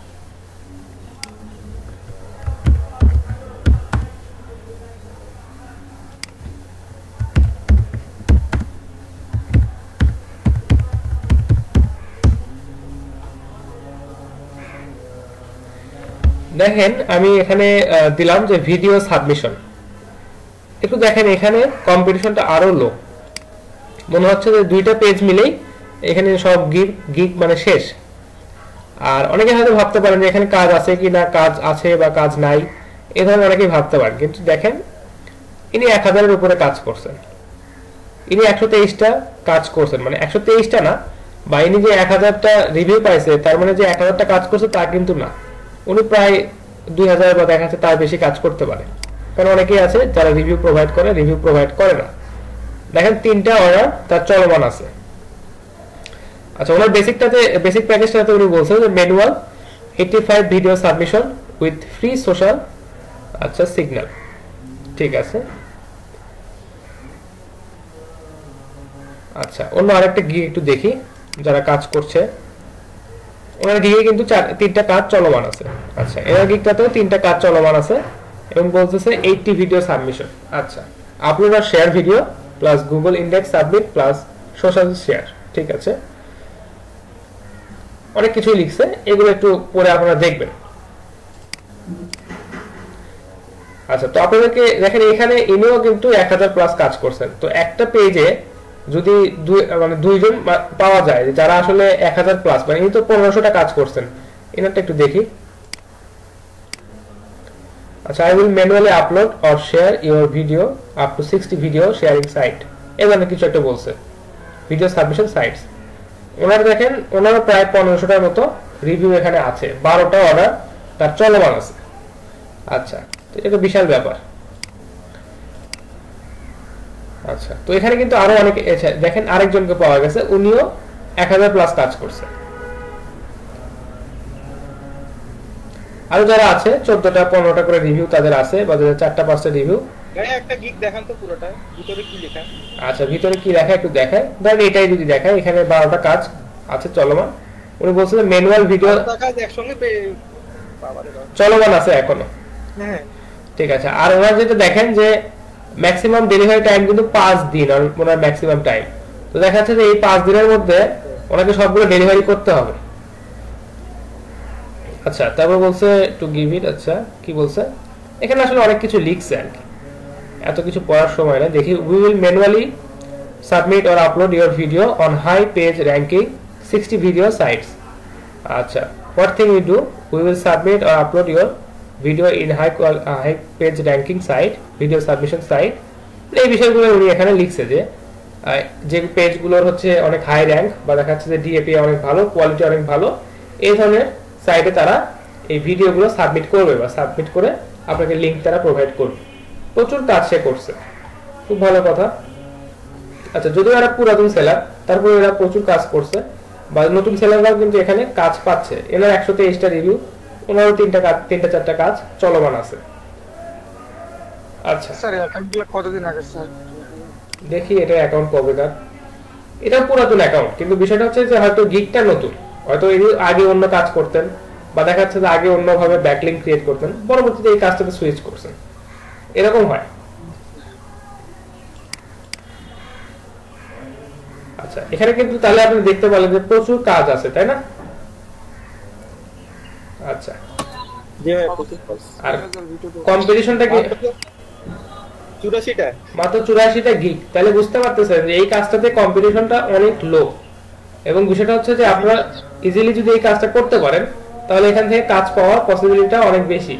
দেখেন আমি এখানে দিলাম যে ভিডিও সাবমিশন, একটু দেখেন এখানে কম্পিটিশনটা আরো লো, মনে হচ্ছে যে দুইটা পেজ মিলেই এখানে সব গিগ মানে শেষ। আর অনেকে হয়তো ভাবতে পারেন যে এখানে কাজ আছে কি না, কাজ আছে বা কাজ নাই, এ ধরনের অনেকেই ভাবতে পারেন। কিন্তু দেখেন ইনি 1000-এর উপরে কাজ করছেন, ইনি 123টা কাজ করছেন, মানে 123টা না, বা ইনি যে 1000টা রিভিউ পাইছে তার মানে যে 1000টা কাজ করছে তা কিন্তু না, উনি প্রায় 2000 বা দেখা যাচ্ছে তার বেশি কাজ করতে পারে। কারণ অনেকেই আছে যারা রিভিউ প্রোভাইড করে না। দেখেন 3টা অর্ডার তার চলমান আছে। আচ্ছা, ওনার বেসিক প্যাকেজটাতে উনি বলছেন যে manual 85 video submission with free social আচ্ছা সিগন্যাল। ঠিক আছে, আচ্ছা অন্য আরেকটা গিগ একটু দেখি যারা কাজ করছে। ওনার গিগে কিন্তু 3টা কাজ চলমান আছে। আচ্ছা, এনার গিগটাতেও 3টা কাজ চলমান আছে এবং বলতেছে 80 ভিডিও সাবমিশন। আচ্ছা, আপলোড আর share video plus Google index submit plus social share. ঠিক আছে, অনেক কিছুই লিখছে, এগুলো একটু পরে আপনারা দেখবেন। আচ্ছা, তো আপনাদেরকে দেখেন এখানে ইনিও কিন্তু 1000 প্লাস কাজ করছেন। তো একটা পেজে যদি মানে 2 জন পাওয়া যায় যারা আসলে 1000 প্লাস, মানে ইনি তো 1500টা কাজ করছেন। এনারটা একটু দেখি। আচ্ছা, I will manually upload or share your video up to 60 video sharing site, এই ধরনের কিছু একটা বলছে, ভিডিও সাবমিশন সাইটস। ওনার দেখেন ওনার প্রায় 1500টার মতো রিভিউ এখানে আছে, 12টা অর্ডার তার চলমান আছে। আচ্ছা, তো এটা বিশাল ব্যাপার। আচ্ছা, তো এখানে কিন্তু আরো অনেক দেখেন আরেকজনকে পাওয়া গেছে, উনিও 1000 প্লাস কাজ করছে। আরো যারা আছে 14টা 15টা করে রিভিউ তাদের আছে, বা যাদের 4টা 5টা রিভিউ। গায়ে একটা গিগ দেখান তো পুরোটা, ভিতরে কি লেখা? আচ্ছা, ভিতরে কি লেখা একটু দেখায়। ধরেন এটাই যদি দেখায়, এখানে 12টা কাজ আছে চলমান। উনি বলছেন ম্যানুয়াল ভিডিও কাজ একসঙ্গে চলমান আছে এখনো। হ্যাঁ, ঠিক আছে, আর ওনার যেটা দেখেন যে ম্যাক্সিমাম ডেলিভারি টাইম কিন্তু 5 দিন, আর ওনার ম্যাক্সিমাম টাইম। তো দেখা যাচ্ছে যে এই 5 দিনের মধ্যে ওনাকে সবগুলো ডেলিভারি করতে হবে। আচ্ছা, তারপর বলছে টু গিভ ইট। আচ্ছা, কি বলছে এখানে আসলে অনেক কিছু লিখছে আর কি, এত কিছু পড়ার সময় না। দেখি, we will manually submit or upload your video on high page ranking 60 video sites. আচ্ছা, what thing we do, we will submit or upload your video in high page ranking site, video submission site। এই বিষয়গুলো উনি এখানে লিখছে যে পেজগুলোর হচ্ছে অনেক high rank, বা দেখা যাচ্ছে যে ডিএপি অনেক ভালো, কোয়ালিটি অনেক ভালো, এই ধরনের সাইটে তারা এই ভিডিওগুলো সাবমিট করবে, বা সাবমিট করে আপনাকে লিংক তারা প্রোভাইড করবে। প্রচুর কাজ সে করছে, খুব ভালো কথা। আচ্ছা, যদিও এরা পুরাতন সেলার, তারপরে এরা প্রচুর কাজ করছে, বা নতুন সেলাররাও কিন্তু এখানে কাজ পাচ্ছে। এনার 123টা রিভিউ, ওনারও 3টা 4টা কাজ চলমান আছে। আচ্ছা স্যার, অ্যাকাউন্টগুলো কতদিন আগে স্যার? দেখি এটা অ্যাকাউন্ট কবেকার। এটা পুরাতন অ্যাকাউন্ট, কিন্তু বিষয়টা হচ্ছে যে হয়তো গিগটা নতুন, হয়তো এর আগে অন্য কাজ করতেন, বা দেখা যাচ্ছে যে আগে অন্যভাবে ব্যাকলিংক ক্রিয়েট করতেন, পরবর্তীতে এই কাজটাতে সুইচ করছেন, এরকম হয়। আচ্ছা, এখানে কিন্তু তাহলে আপনি দেখতে পেলেন যে প্রচুর কাজ আছে, তাই না? আচ্ছা, আর কম্পিটিশনটা কি? 84টা, মাত্র 84টা গিগ। তাহলে বুঝতে পারতেছেন যে এই কাজটাতে কম্পিটিশনটা অনেক লো, এবং বিষয়টা হচ্ছে যে আপনারা ইজিলি যদি এই কাজটা করতে পারেন তাহলে এখান থেকে কাজ পাওয়ার পসিবিলিটিটা অনেক বেশি।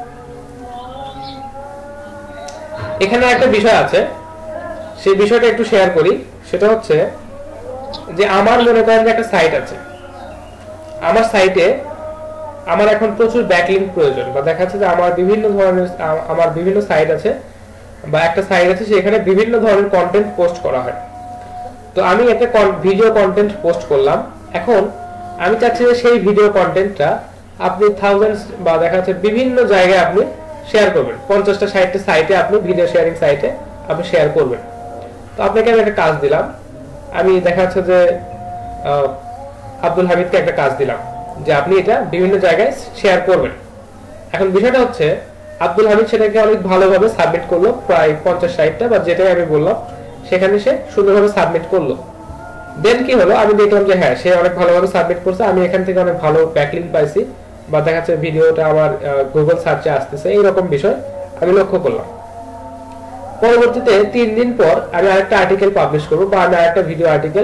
এখানে একটা বিষয় আছে, সেই বিষয়টা একটু শেয়ার করি। সেটা হচ্ছে যে আমার মনে করেন যে একটা সাইট আছে, আমার সাইটে আমার এখন প্রচুর ব্যাকলিংক প্রয়োজন, বা দেখা যাচ্ছে যে আমার বিভিন্ন সাইট আছে, বা একটা সাইট আছে সেখানে বিভিন্ন ধরনের কন্টেন্ট পোস্ট করা হয়। তো আমি একটা ভিডিও কন্টেন্ট পোস্ট করলাম, এখন আমি চাচ্ছি যে সেই ভিডিও কন্টেন্টটা আপনি থাউজেন্ডস বা দেখা যাচ্ছে বিভিন্ন জায়গায় আপনি শেয়ার করবেন, 50টা 60টা সাইটে আপনি ভিডিও শেয়ারিং সাইটে আপনি শেয়ার করবেন। তো আপনাকে আমি একটা কাজ দিলাম, আমি দেখা যাচ্ছে যে আব্দুল হামিদকে একটা কাজ দিলাম যে আপনি এটা বিভিন্ন জায়গায় শেয়ার করবেন। এখন বিষয়টা হচ্ছে আব্দুল হামিদ সেটাকে অনেক ভালোভাবে সাবমিট করলো, প্রায় 50-60টা বা যেটাই আমি বললাম সেখানে সে সুন্দরভাবে সাবমিট করলো। দেন কি হলো, আমি দেখলাম যে হ্যাঁ সে অনেক ভালোভাবে সাবমিট করছে, আমি এখান থেকে অনেক ভালো ব্যাকলিংক পাইছি, বা দেখা যাচ্ছে ভিডিওটা আমার গুগল সার্চে আসতেছে, এইরকম বিষয় আমি লক্ষ্য করলাম। পরবর্তীতে 3 দিন পর আমি আরেকটা আর্টিকেল পাবলিশ করবো, বা আমি আরেকটা ভিডিও আর্টিকেল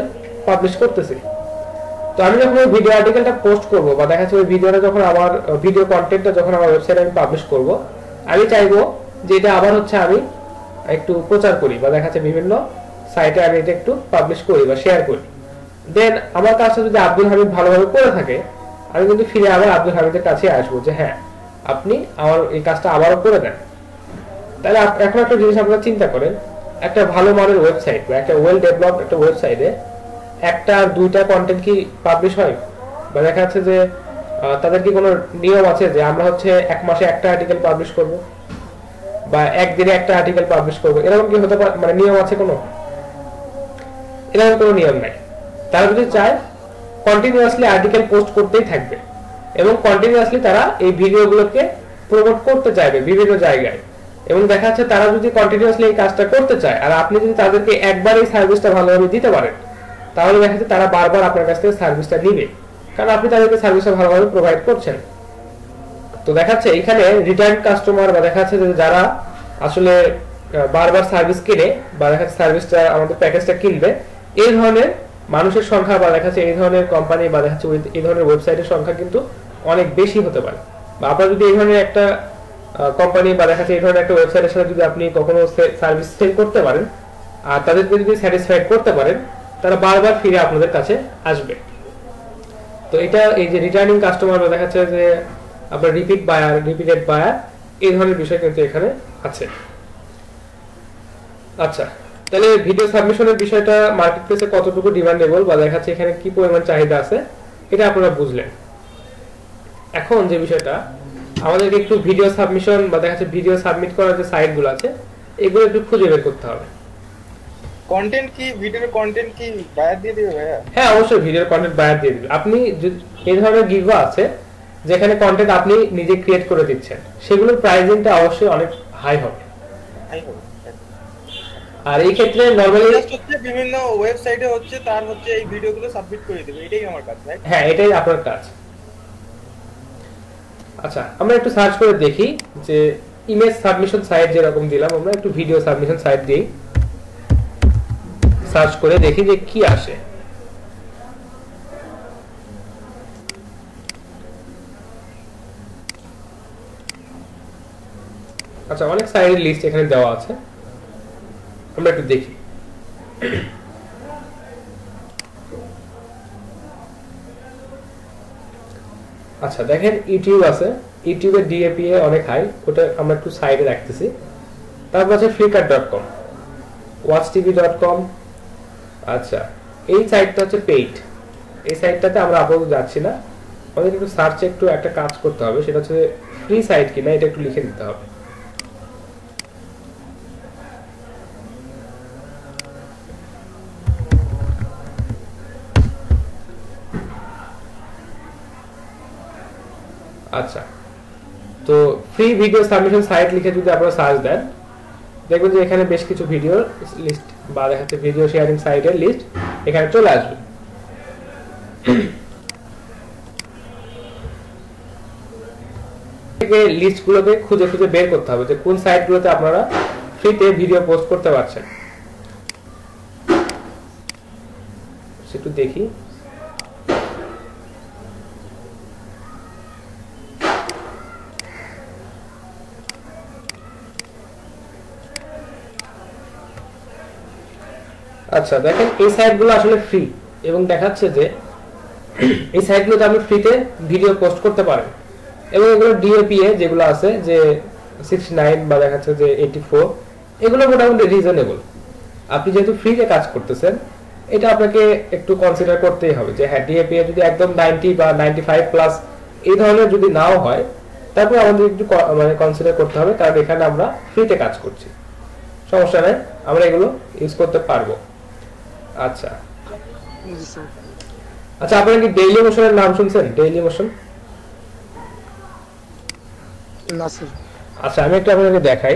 পাবলিশ করতেছি। তো আমি যখন ওই ভিডিও আর্টিকেলটা পোস্ট করব বা দেখা যাচ্ছে ওই ভিডিওটা যখন আমার ভিডিও কন্টেন্টটা যখন আমার ওয়েবসাইটে আমি পাবলিশ করব, আমি চাইবো যে এটা আবার হচ্ছে আমি একটু প্রচার করি বা দেখা যাচ্ছে বিভিন্ন সাইটে আমি এটা একটু পাবলিশ করি বা শেয়ার করি। দেন আমার কাজটা যদি আব্দুল হামিদ ভালোভাবে করে থাকে, আমি কিন্তু ফিরে আবার আব্দুল হামিদের কাছে আসবো যে হ্যাঁ আপনি আমার এই কাজটা আবারও করে দেন। তাহলে এখন একটা জিনিস আপনারা চিন্তা করেন, একটা ভালো মানের ওয়েবসাইট বা একটা ওয়েল ডেভেলপড একটা ওয়েবসাইটে একটা আর দুইটা কন্টেন্ট কি পাবলিশ হয়? বা দেখা যাচ্ছে যে তাদের কি কোনো নিয়ম আছে যে আমরা হচ্ছে এক মাসে একটা আর্টিকেল পাবলিশ করব বা একদিনে একটা আর্টিকেল পাবলিশ করব, এরকম কি হতে পারে? মানে নিয়ম আছে কোনো? এরকম কোনো নিয়ম নাই। তারা যদি চায় কন্টিনিউয়াসলি আর্টিকেল পোস্ট করতেই থাকবে এবং কন্টিনিউয়াসলি তারা এই ভিডিওগুলোকে প্রমোট করতে চাইবে বিভিন্ন জায়গায়। এবং দেখা যাচ্ছে তারা যদি কন্টিনিউয়াসলি এই কাজটা করতে চায় আর আপনি যদি তাদেরকে একবার এই সার্ভিসটা ভালোভাবে দিতে পারেন, তাহলে দেখা যাচ্ছে তারা বারবার আপনার কাছ থেকে সার্ভিসটা নিবে, কারণ আপনি তাদেরকে সার্ভিসটা ভালোভাবে প্রোভাইড করছেন। তো দেখা যাচ্ছে এখানে রিটার্ন কাস্টমার বা দেখা যাচ্ছে যে যারা আসলে বারবার সার্ভিস কিনে বা দেখা যাচ্ছে সার্ভিসটা আমাদের প্যাকেজটা কিনবে, এই ধরনের মানুষের সংখ্যা বা দেখা যাচ্ছে এই ধরনের কোম্পানি বা দেখা যাচ্ছে এই ধরনের ওয়েবসাইটের সংখ্যা কিন্তু অনেক বেশি হতে পারে। বা আপনারা যদি এই ধরনের একটা কোম্পানি বা দেখা যাচ্ছে এই ধরনের একটা ওয়েবসাইটের সাথে যদি আপনি কখনো সার্ভিস সেল করতে পারেন আর তাদেরকে যদি স্যাটিসফাইড করতে পারেন, তারা বারবার ফিরে আপনাদের কাছে আসবে। তো এটা এই যে রিটার্নিং কাস্টমার বা দেখা যাচ্ছে যে আপনার রিপিট বায়ার, রিপিটেড বায়ার, এই ধরনের বিষয় কিন্তু এখানে আছে। আচ্ছা, তাহলে ভিডিও সাবমিশনের বিষয়টা মার্কেটপ্লেসে কতটুকু ডিমান্ডেবল বা দেখা যাচ্ছে এখানে কি পরিমাণ চাহিদা আছে এটা আপনারা বুঝলেন। এখন যে বিষয়টা আমাদেরকে একটু ভিডিও সাবমিশন বা দেখা যাচ্ছে ভিডিও সাবমিট করার যে সাইটগুলো আছে এগুলো একটু খুঁজে বের করতে হবে। কন্টেন্ট কি ভিডিওর কন্টেন্ট কি বায়ার দিয়ে দিবে ভাইয়া? হ্যাঁ অবশ্যই ভিডিওর কন্টেন্ট বায়ার দিয়ে দিবে। আপনি এই ধরনের গিগও আছে যেখানে কন্টেন্ট আপনি নিজে ক্রিয়েট করে দিচ্ছেন, সেগুলোর প্রাইসিংটা অবশ্যই অনেক হাই হবে। আর এই ক্ষেত্রে নরমালি বিভিন্ন ওয়েবসাইটে হচ্ছে তার হচ্ছে এই ভিডিওগুলো সাবমিট করে দিবে, এটাই আমার কাজ, রাইট? হ্যাঁ এটাই আপনার কাজ। আচ্ছা আমরা একটু সার্চ করে দেখি যে ইমেজ সাবমিশন সাইট যেরকম দিলাম, আমরা একটু ভিডিও সাবমিশন সাইট দিই, সার্চ করে দেখি যে কি আসে। আচ্ছা অনেক সাইটের লিস্ট এখানে দেওয়া আছে, আমরা একটু দেখি। আচ্ছা দেখেন ইউটিউব আছে, ইউটিউবের ডিএপিএ অনেক হাই, ওটা আমরা একটু সাইডে রাখতেছি। তারপর আছে flickr.com, watchtv.com। আচ্ছা এই সাইটটা হচ্ছে পেইড, এই সাইটটাতে আমরা আপাতত যাচ্ছি না, আমাদের একটু সার্চে একটু একটা কাজ করতে হবে, সেটা হচ্ছে ফ্রি সাইট কিনা এটা একটু লিখে দিতে হবে। আচ্ছা তো ফ্রি ভিডিও সাবমিশন সাইট লিখে যদি আপনারা সার্চ দেন, দেখবেন যে এখানে বেশ কিছু ভিডিও লিস্ট বা দেখা যাচ্ছে ভিডিও শেয়ারিং সাইটের লিস্ট এখানে চলে আসবে। লিস্টগুলোকে খুঁজে খুঁজে বের করতে হবে যে কোন সাইটগুলোতে আপনারা ফ্রিতে ভিডিও পোস্ট করতে পারছেন। একটু দেখি। আচ্ছা দেখেন এই সাইটগুলো আসলে ফ্রি এবং দেখাচ্ছে যে এই সাইটগুলোতে আপনি ফ্রিতে ভিডিও পোস্ট করতে পারেন এবং এগুলো ডিএপিএ যেগুলো আছে যে 69 বা দেখাচ্ছে যে 84, এগুলো মোটামুটি রিজনেবল। আপনি যেহেতু ফ্রিতে কাজ করতেছেন এটা আপনাকে একটু কনসিডার করতেই হবে যে হ্যাঁ ডিএপিএ যদি একদম 90 বা 95 প্লাস এই ধরনের যদি নাও হয় তারপর আমাদের একটু মানে কনসিডার করতে হবে, কারণ এখানে আমরা ফ্রিতে কাজ করছি, সমস্যা নাই, আমরা এগুলো ইউজ করতে পারবো। আচ্ছা আচ্ছা আপনারা কি ডেইলি মোশনের নাম শুনছেন? ডেইলি মোশন না স্যার। আচ্ছা আমি একটু আপনাকে দেখাই।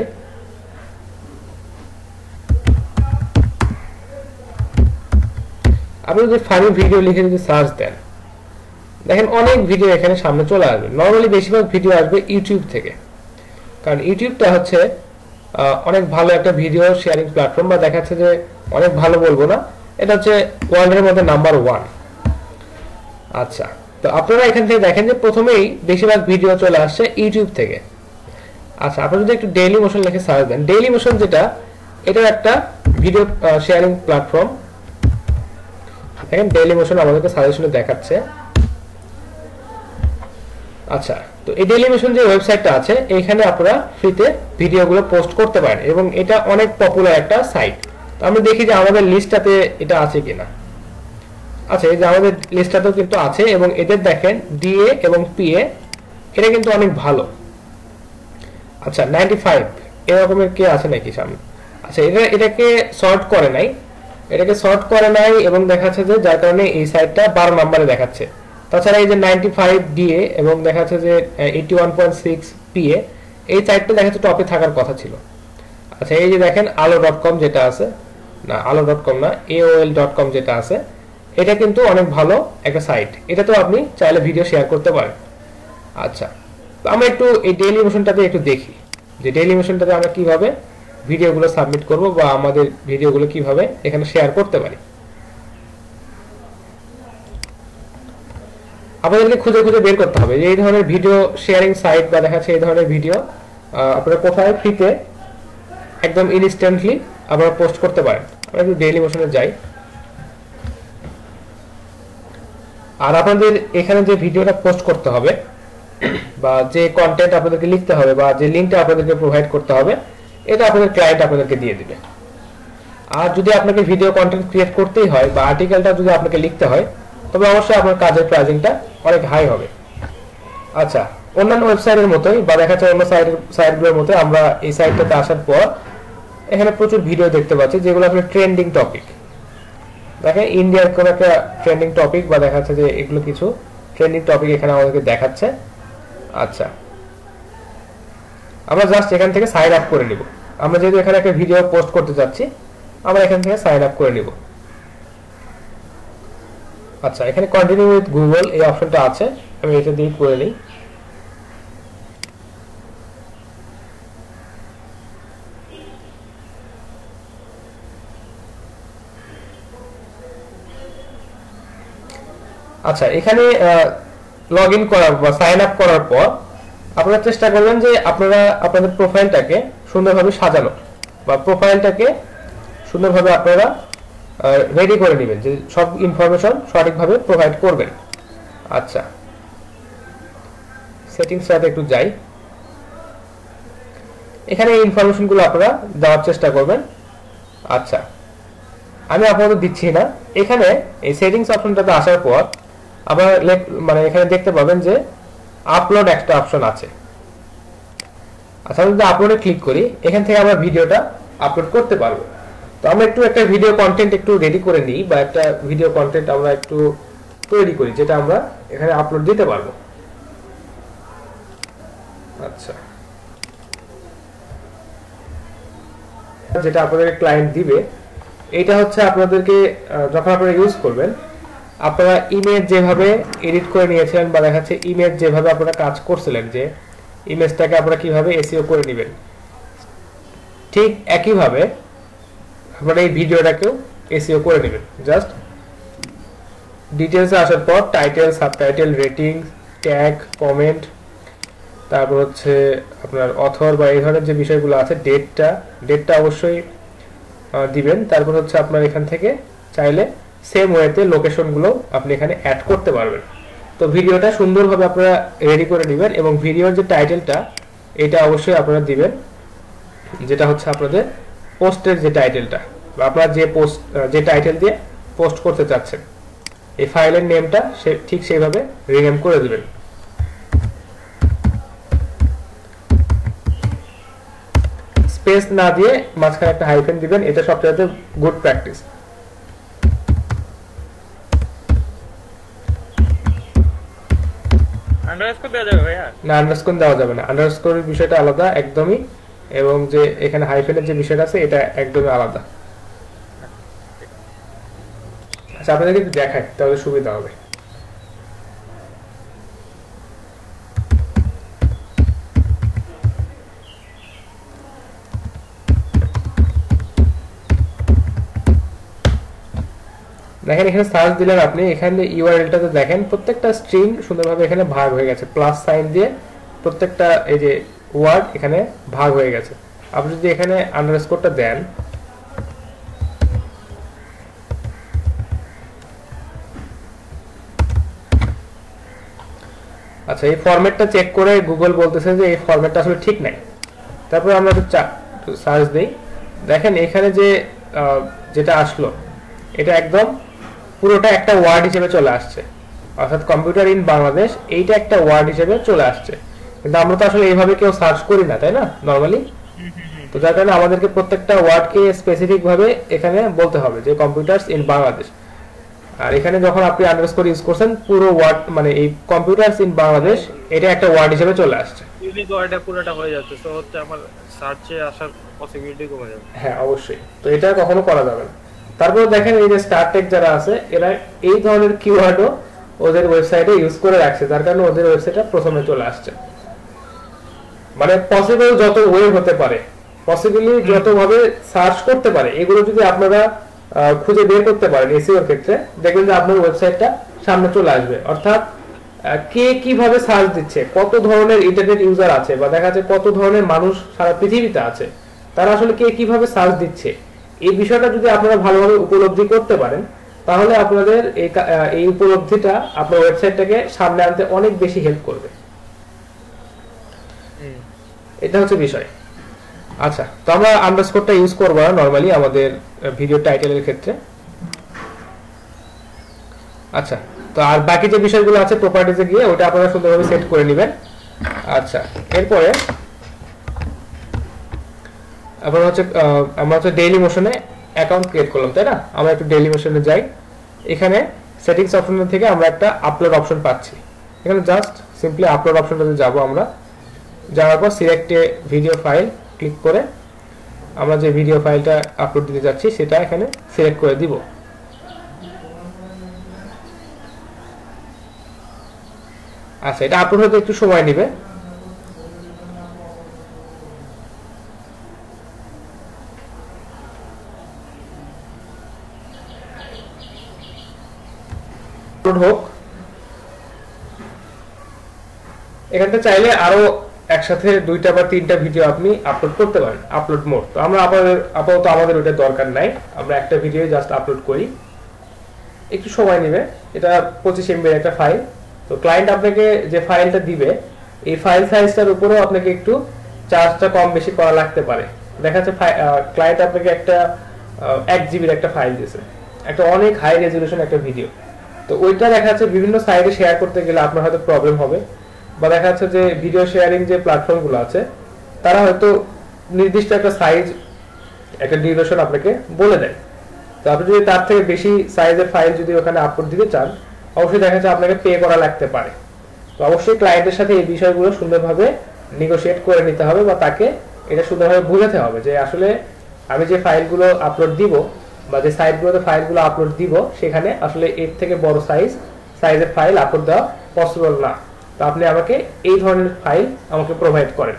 আপনি যদি ফানি ভিডিও লিখে যদি সার্চ দেন, দেখেন অনেক ভিডিও এখানে সামনে চলে আসবে। নরমালি বেশিরভাগ ভিডিও আসবে ইউটিউব থেকে, কারণ ইউটিউবটা হচ্ছে অনেক ভালো একটা ভিডিও শেয়ারিং প্ল্যাটফর্ম, বা দেখাচ্ছে যে অনেক ভালো বলবো না, এটা হচ্ছে ওয়ার্ল্ডের মধ্যে নাম্বার 1। আচ্ছা, তো আপনারা এখান থেকে দেখেন যে প্রথমেই বেশিরভাগ ভিডিও চলে আসছে ইউটিউব থেকে। আচ্ছা, আপনারা যদি একটু ডেইলি মোশন লিখে সার্চ দেন, ডেইলি মোশন যেটা, এটা একটা ভিডিও শেয়ারিং প্ল্যাটফর্ম। দেখেন ডেইলি মোশন আমাদেরকে সাজেশনে দেখাচ্ছে। আচ্ছা, তো এই ডেইলি মোশন যে ওয়েবসাইটটা আছে, এইখানে আপনারা ফ্রিতে ভিডিওগুলো পোস্ট করতে পারেন এবং এটা অনেক পপুলার একটা সাইট। তো আমরা দেখি যে আমাদের লিস্টটাতে এটা আছে কিনা। আচ্ছা, এই যে আমাদের লিস্টটাতেও কিন্তু আছে এবং এদের দেখেন ডিএ এবং পিএ এটা কিন্তু অনেক ভালো। আচ্ছা, 95 এরকমের কে আছে নাকি সামনে? আচ্ছা, এটাকে সর্ট করে নাই, এবং দেখাচ্ছে যে যার কারণে এই সাইটটা 12 নম্বরে দেখাচ্ছে। তাছাড়া এই যে 95 ডিএ এবং দেখাচ্ছে যে 81.6 পিএ, এই সাইটটা দেখাচ্ছে টপে থাকার কথা ছিল। আচ্ছা, এই যে দেখেন alo.com যেটা আছে, না alo.com না, aol.com যেটা আছে, এটা কিন্তু অনেক ভালো একটা সাইট। এটাতেও আপনি চাইলে ভিডিও শেয়ার করতে পারেন। আচ্ছা, তো আমরা একটু এই ডেইলি মোশনটাতে একটু দেখি যে ডেইলি মোশনটাতে আমরা কিভাবে ভিডিওগুলো সাবমিট করব বা আমাদের ভিডিওগুলো কিভাবে এখানে শেয়ার করতে পারি। আপনাদেরকে খুঁজে খুঁজে বের করতে হবে যে এই ধরনের ভিডিও শেয়ারিং সাইট বা দেখাচ্ছে এই ধরনের ভিডিও আপনারা কোথায় ফ্রিতে একদম ইনস্ট্যান্টলি আপনারা পোস্ট করতে পারেন। আমরা একটু ডেইলি মোশনে যাই। আর আপনাদের এখানে যে ভিডিওটা পোস্ট করতে হবে বা যে কন্টেন্ট আপনাদেরকে লিখতে হবে বা যে লিংকটা আপনাদেরকে প্রোভাইড করতে হবে, এটা আপনাদের ক্লায়েন্ট আপনাদেরকে দিয়ে দিবে। আর যদি আপনাকে ভিডিও কন্টেন্ট ক্রিয়েট করতেই হয় বা আর্টিকেলটা যদি আপনাকে লিখতে হয়, তবে অবশ্যই আপনার কাজের প্রাইসিংটা অনেক হাই হবে। আচ্ছা, অন্যান্য ওয়েবসাইটের মতোই বা দেখা যাচ্ছে অন্য সাইটগুলোর মতো আমরা এই সাইটটাতে আসার পর এখানে প্রচুর ভিডিও দেখতে পাচ্ছি যেগুলো আসলে ট্রেন্ডিং টপিক। দেখেন ইন্ডিয়ার কোন একটা ট্রেন্ডিং টপিক বা দেখা যাচ্ছে যে এগুলো কিছু ট্রেন্ডিং টপিক এখানে আমাদেরকে দেখাচ্ছে। আচ্ছা, আমরা জাস্ট এখান থেকে সাইন আপ করে নিব। আমরা যেহেতু এখানে একটা ভিডিও পোস্ট করতে যাচ্ছি, আমরা এখান থেকে সাইন আপ করে নিব। আচ্ছা, এখানে কন্টিনিউ উইথ গুগল এই অপশনটা আছে, আমি এটা দিয়ে করে নিই। আচ্ছা, এখানে লগ ইন করার বা সাইন আপ করার পর আপনারা চেষ্টা করবেন যে আপনারা আপনাদের প্রোফাইলটাকে সুন্দরভাবে সাজানো বা প্রোফাইলটাকে সুন্দরভাবে আপনারা রেডি করে নেবেন যে সব ইনফরমেশন সঠিকভাবে প্রোভাইড করবেন। আচ্ছা, সেটিংসটাতে একটু যাই। এখানে এই ইনফরমেশনগুলো আপনারা দেওয়ার চেষ্টা করবেন। আচ্ছা, আমি আপনাদের দিচ্ছি না। এখানে এই সেটিংস অপশনটাতে আসার পর আপনারা মানে এখানে দেখতে পাবেন যে আপলোড একটা অপশন আছে। আচ্ছা, আমি যদি আপলোডে ক্লিক করি, এখান থেকে আমরা ভিডিওটা আপলোড করতে পারবো। তো আমরা একটু একটা ভিডিও কন্টেন্ট একটু রেডি করে নিই বা একটা ভিডিও কন্টেন্ট আমরা একটু তৈরি করি যেটা আমরা এখানে আপলোড দিতে পারবো। আচ্ছা, যেটা আপনাদের ক্লায়েন্ট দিবে, এটা হচ্ছে আপনাদেরকে যখন আপনারা ইউজ করবেন, আপনারা ইমেজ যেভাবে এডিট করে নিয়েছিলেন বা দেখাচ্ছে ইমেজ যেভাবে আপনারা কাজ করছিলেন যে ইমেজটাকে আপনারা কিভাবে এসইও করে নেবেন, ঠিক একইভাবে আপনারা এই ভিডিওটাকেও এসইও করে নেবেন। জাস্ট ডিটেলসে আসার পর title, subtitle, rating, tag, comment, তারপর হচ্ছে আপনার অথর বা এই ধরনের যে বিষয়গুলো আছে, ডেটটা অবশ্যই দিবেন। তারপর হচ্ছে আপনার এখান থেকে চাইলে সেম ওয়েতে লোকেশনগুলো আপনি এখানে অ্যাড করতে পারবেন। তো ভিডিওটা সুন্দরভাবে আপনারা রেডি করে নেবেন এবং ভিডিওর যে টাইটেলটা এটা অবশ্যই আপনারা দিবেন, যেটা হচ্ছে আপনাদের পোস্টের যে টাইটেলটা বা আপনারা যে টাইটেল দিয়ে পোস্ট করতে চাচ্ছেন, এই ফাইলের নেমটা ঠিক সেইভাবে রিনেম করে দিবেন। স্পেস না দিয়ে মাঝখানে একটা হাইফেন দিবেন, এটা সবচেয়ে গুড প্র্যাকটিস। আন্ডারস্কোর দেওয়া যাবে ভাইয়া? না, আন্ডারস্কোর দেওয়া যাবে না। আন্ডারস্কোরের বিষয়টা আলাদা একদমই, এবং যে এখানে হাইফেনের যে বিষয়টা আছে এটা একদমই আলাদা। আচ্ছা, আপনাদেরকে একটু দেখাই তাহলে সুবিধা হবে। দেখেন এখানে সার্চ দিলেন আপনি, এখানে ইউআরএলটাতে দেখেন প্রত্যেকটা স্ট্রিং সুন্দরভাবে এখানে ভাগ হয়ে গেছে, প্লাস সাইন দিয়ে প্রত্যেকটা এই যে ওয়ার্ড এখানে ভাগ হয়ে গেছে। আপনি যদি এখানে আন্ডারস্কোরটা দেন, আচ্ছা এই ফরম্যাটটা চেক করে গুগল বলতেছে যে এই ফরম্যাটটা আসলে ঠিক নাই। তারপরে আমরা একটু সার্চ দেই, দেখেন এখানে যে যেটা আসলো এটা একদম পুরোটা একটা ওয়ার্ড হিসেবে চলে আসছে, অর্থাৎ কম্পিউটার ইন বাংলাদেশ এইটা একটা ওয়ার্ড হিসেবে চলে আসছে। কিন্তু আমরা তো আসলে এইভাবে কেউ সার্চ করি না, তাই না, নরমালি। তো যার কারণে আমাদেরকে প্রত্যেকটা ওয়ার্ডকে স্পেসিফিক ভাবে এখানে বলতে হবে যে কম্পিউটারস ইন বাংলাদেশ। আর এখানে যখন আপনি আন্ডারস্কোর ইউজ করছেন পুরো ওয়ার্ড মানে এই কম্পিউটারস ইন বাংলাদেশ এটা একটা ওয়ার্ড হিসেবে চলে আসছে। ইউনিক ওয়ার্ডটা পুরোটা হয়ে যাচ্ছে, তো হচ্ছে আমার সার্চে আসার পসিবিলিটি কমে যাবে। হ্যাঁ অবশ্যই, তো এটা কখনো করা যাবে না। তারপর দেখেন এই যে স্টারটেক যারা আছে এরা এই ধরনের কিওয়ার্ডও ওদের ওয়েবসাইটে ইউজ করে রাখছে, যার কারণে ওদের ওয়েবসাইটটা প্রথমে চলে আসছে। মানে পসিবল যত ওয়ে হতে পারে, পসিবলি যত ভাবে সার্চ করতে পারে, এগুলো যদি আপনারা খুঁজে বের করতে পারেন এসইওর ক্ষেত্রে, দেখবেন যে আপনার ওয়েবসাইটটা সামনে চলে আসবে। অর্থাৎ কে কিভাবে সার্চ দিচ্ছে, কত ধরনের ইন্টারনেট ইউজার আছে, বা দেখা যাচ্ছে কত ধরনের মানুষ সারা পৃথিবীতে আছে, তারা আসলে কে কিভাবে সার্চ দিচ্ছে, এই বিষয়টা যদি আপনারা ভালোভাবে উপলব্ধি করতে পারেন, তাহলে আপনাদের এই উপলব্ধিটা আপনার ওয়েবসাইটটাকে সামনে আনতে অনেক বেশি হেল্প করবে। এটা হচ্ছে বিষয়। আচ্ছা, তো আমরা আন্ডারস্কোরটা ইউজ করব না নরমালি আমাদের ভিডিও টাইটেলের ক্ষেত্রে। আচ্ছা, তো আর বাকি যে বিষয়গুলো আছে প্রপার্টিজে গিয়ে ওটা আপনারা সুন্দরভাবে সেট করে নেবেন। আচ্ছা, এরপরে আমরা হচ্ছে ডেইলি মোশনে অ্যাকাউন্ট ক্রিয়েট করলাম, তাই না? আমরা একটু ডেইলি মোশনে যাই, এখানে সেটিংস অপশন থেকে আমরা একটা আপলোড অপশন পাচ্ছি। এখানে জাস্ট সিম্পলি আপলোড অপশনটাতে যাব, আমরা যাওয়ার পর select a video file click করে আমরা যে ভিডিও ফাইলটা আপলোড দিতে যাচ্ছি সেটা এখানে সিলেক্ট করে দিব। আচ্ছা, এটা আপলোড হতে একটু সময় নেবে। আপলোড হোক। এখানটা চাইলে আরো একসাথে 2টা বা 3টা ভিডিও আপনি আপলোড করতে পারেন, আপলোড মোড। তো আমরা আপাতত আমাদের ওটা দরকার নাই, আমরা একটা ভিডিও জাস্ট আপলোড করি, একটু সময় নেবে। এটা 25 MB এর একটা ফাইল। তো ক্লায়েন্ট আপনাকে যে ফাইলটা দিবে এই ফাইল সাইজটার উপরেও আপনাকে একটু চার্জটা কম বেশি করা লাগতে পারে। দেখা যাচ্ছে ক্লায়েন্ট আপনাকে একটা 1 GB একটা ফাইল দিয়েছে, একটা অনেক হাই রেজলিউশন একটা ভিডিও। তো ওইটা দেখা যাচ্ছে বিভিন্ন সাইডে শেয়ার করতে গেলে আপনার হয়তো প্রবলেম হবে, বা দেখা যাচ্ছে যে ভিডিও শেয়ারিং যে প্ল্যাটফর্মগুলো আছে তারা হয়তো নির্দিষ্ট একটা সাইজ একটা ডিউরেশন আপনাকে বলে দেয়। তো আপনি যদি তার থেকে বেশি সাইজের ফাইল যদি ওখানে আপলোড দিতে চান, অবশ্যই দেখা যাচ্ছে আপনাকে পে করা লাগতে পারে। তো অবশ্যই ক্লায়েন্টের সাথে এই বিষয়গুলো সুন্দরভাবে নেগোশিয়েট করে নিতে হবে, বা তাকে এটা সুন্দরভাবে বোঝাতে হবে যে আসলে আমি যে ফাইলগুলো আপলোড দিব বা যে সাইটগুলোতে ফাইলগুলো আপলোড দিব সেখানে আসলে এর থেকে বড় সাইজের ফাইল আপলোড দেওয়া পসিবল না। তো আপনি আমাকে এই ধরনের ফাইল আমাকে প্রোভাইড করেন।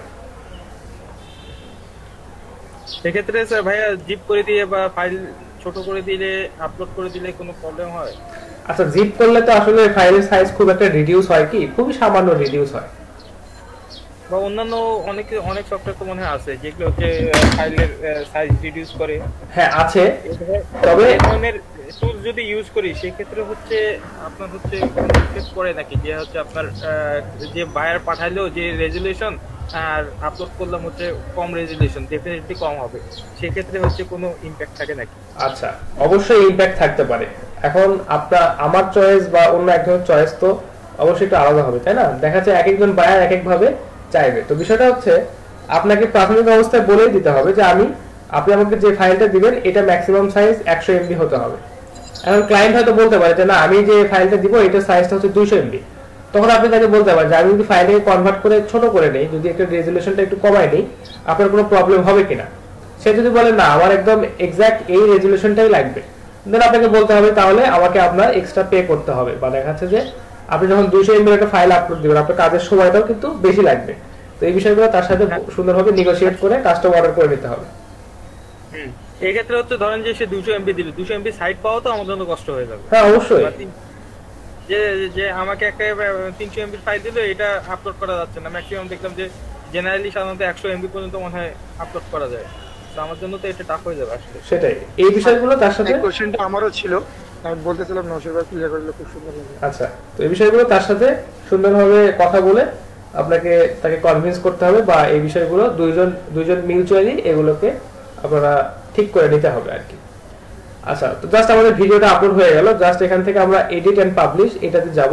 সেক্ষেত্রে স্যার ভাইয়া জিপ করে দিয়ে বা ফাইল ছোট করে দিলে আপলোড করে দিলে কোনো প্রবলেম হয়? আচ্ছা, জিপ করলে তো আসলে ফাইলের সাইজ খুব একটা রিডিউস হয় কি, খুবই সামান্য রিডিউস হয়। বা অন্যান্য অনেক সফটওয়্যার তো মনে হয় আছে যেগুলো হচ্ছে ফাইলের সাইজ রিডিউস করে। হ্যাঁ আছে, তবে এই ধরনের টুল যদি ইউজ করি সেক্ষেত্রে হচ্ছে আপনার হচ্ছে ইফেক্ট পড়ে নাকি, যে হচ্ছে আপনার যে বায়ার পাঠাইলো যে রেজুলেশন আর আপলোড করলাম হচ্ছে কম রেজুলেশন, ডেফিনেটলি কম হবে, সেক্ষেত্রে হচ্ছে কোনো ইমপ্যাক্ট থাকে নাকি? আচ্ছা, অবশ্যই ইমপ্যাক্ট থাকতে পারে। এখন আমার চয়েস বা অন্য একজনের চয়েস তো অবশ্যই একটু আলাদা হবে, তাই না? দেখা যাচ্ছে এক একজন বায়ার এক এক ভাবে চাইবে। তো বিষয়টা হচ্ছে আপনাকে প্রাথমিক অবস্থায় বলেই দিতে হবে যে আপনি আমাকে যে ফাইলটা দিবেন এটা ম্যাক্সিমাম সাইজ 100 MB হতে হবে। এখন ক্লায়েন্ট হয়তো বলতে পারে যে না, আমি যে ফাইলটা দিব এটার সাইজটা হচ্ছে 200 MB। তখন আপনি তাকে বলতে পারেন যে আমি যদি ফাইলটাকে কনভার্ট করে ছোট করে নেই, যদি একটা রেজুলেশনটা একটু কমাই নেই, আপনার কোনো প্রবলেম হবে কিনা। সে যদি বলে না আমার একদম এক্সাক্ট এই রেজুলেশনটাই লাগবে, দেন আপনাকে বলতে হবে তাহলে আমাকে আপনার এক্সট্রা পে করতে হবে। বা দেখা যাচ্ছে যে আপনি যখন 200 MB একটা ফাইল আপলোড দিবেন আপনার কাজের সময়টাও কিন্তু বেশি লাগবে। তো এই বিষয়গুলো তার সাথে সুন্দরভাবে নেগোশিয়েট করে কাস্টম অর্ডার করে নিতে হবে। এই ক্ষেত্রে হচ্ছে ধরেন যে সে 200 এমবি দিল, 200 এমবি সাইট পাওয়া তো আমাদের জন্য কষ্ট হয়ে যাবে। হ্যাঁ অবশ্যই। যে যে আমাকে একটা 300 এমবি ফাইল দিল, এটা আপলোড করা যাচ্ছে না। ম্যাক্সিমাম দেখলাম যে জেনারেলি সাধারণত 100 এমবি পর্যন্ত মনে হয় আপলোড করা যায়। তো আমার জন্য তো এটা টাফ হয়ে যাবে আসলে। সেটাই, এই বিষয়গুলো তার সাথে এই কোশ্চেনটা আমারও ছিল, আমি বলতেছিলাম নওশাদ ভাই ক্লিয়ার করলে খুব সুন্দর লাগবে। আচ্ছা, তো এই বিষয়গুলো তার সাথে সুন্দরভাবে কথা বলে আপনাকে তাকে কনভিন্স করতে হবে, বা এই বিষয়গুলো দুইজন মিউচুয়ালি এগুলোকে আপনারা ঠিক করে নিতে হবে আর কি। আচ্ছা, তো জাস্ট আমাদের ভিডিওটা আপলোড হয়ে গেল। জাস্ট এখান থেকে আমরা এডিট এন্ড পাবলিশ এটাতে যাব।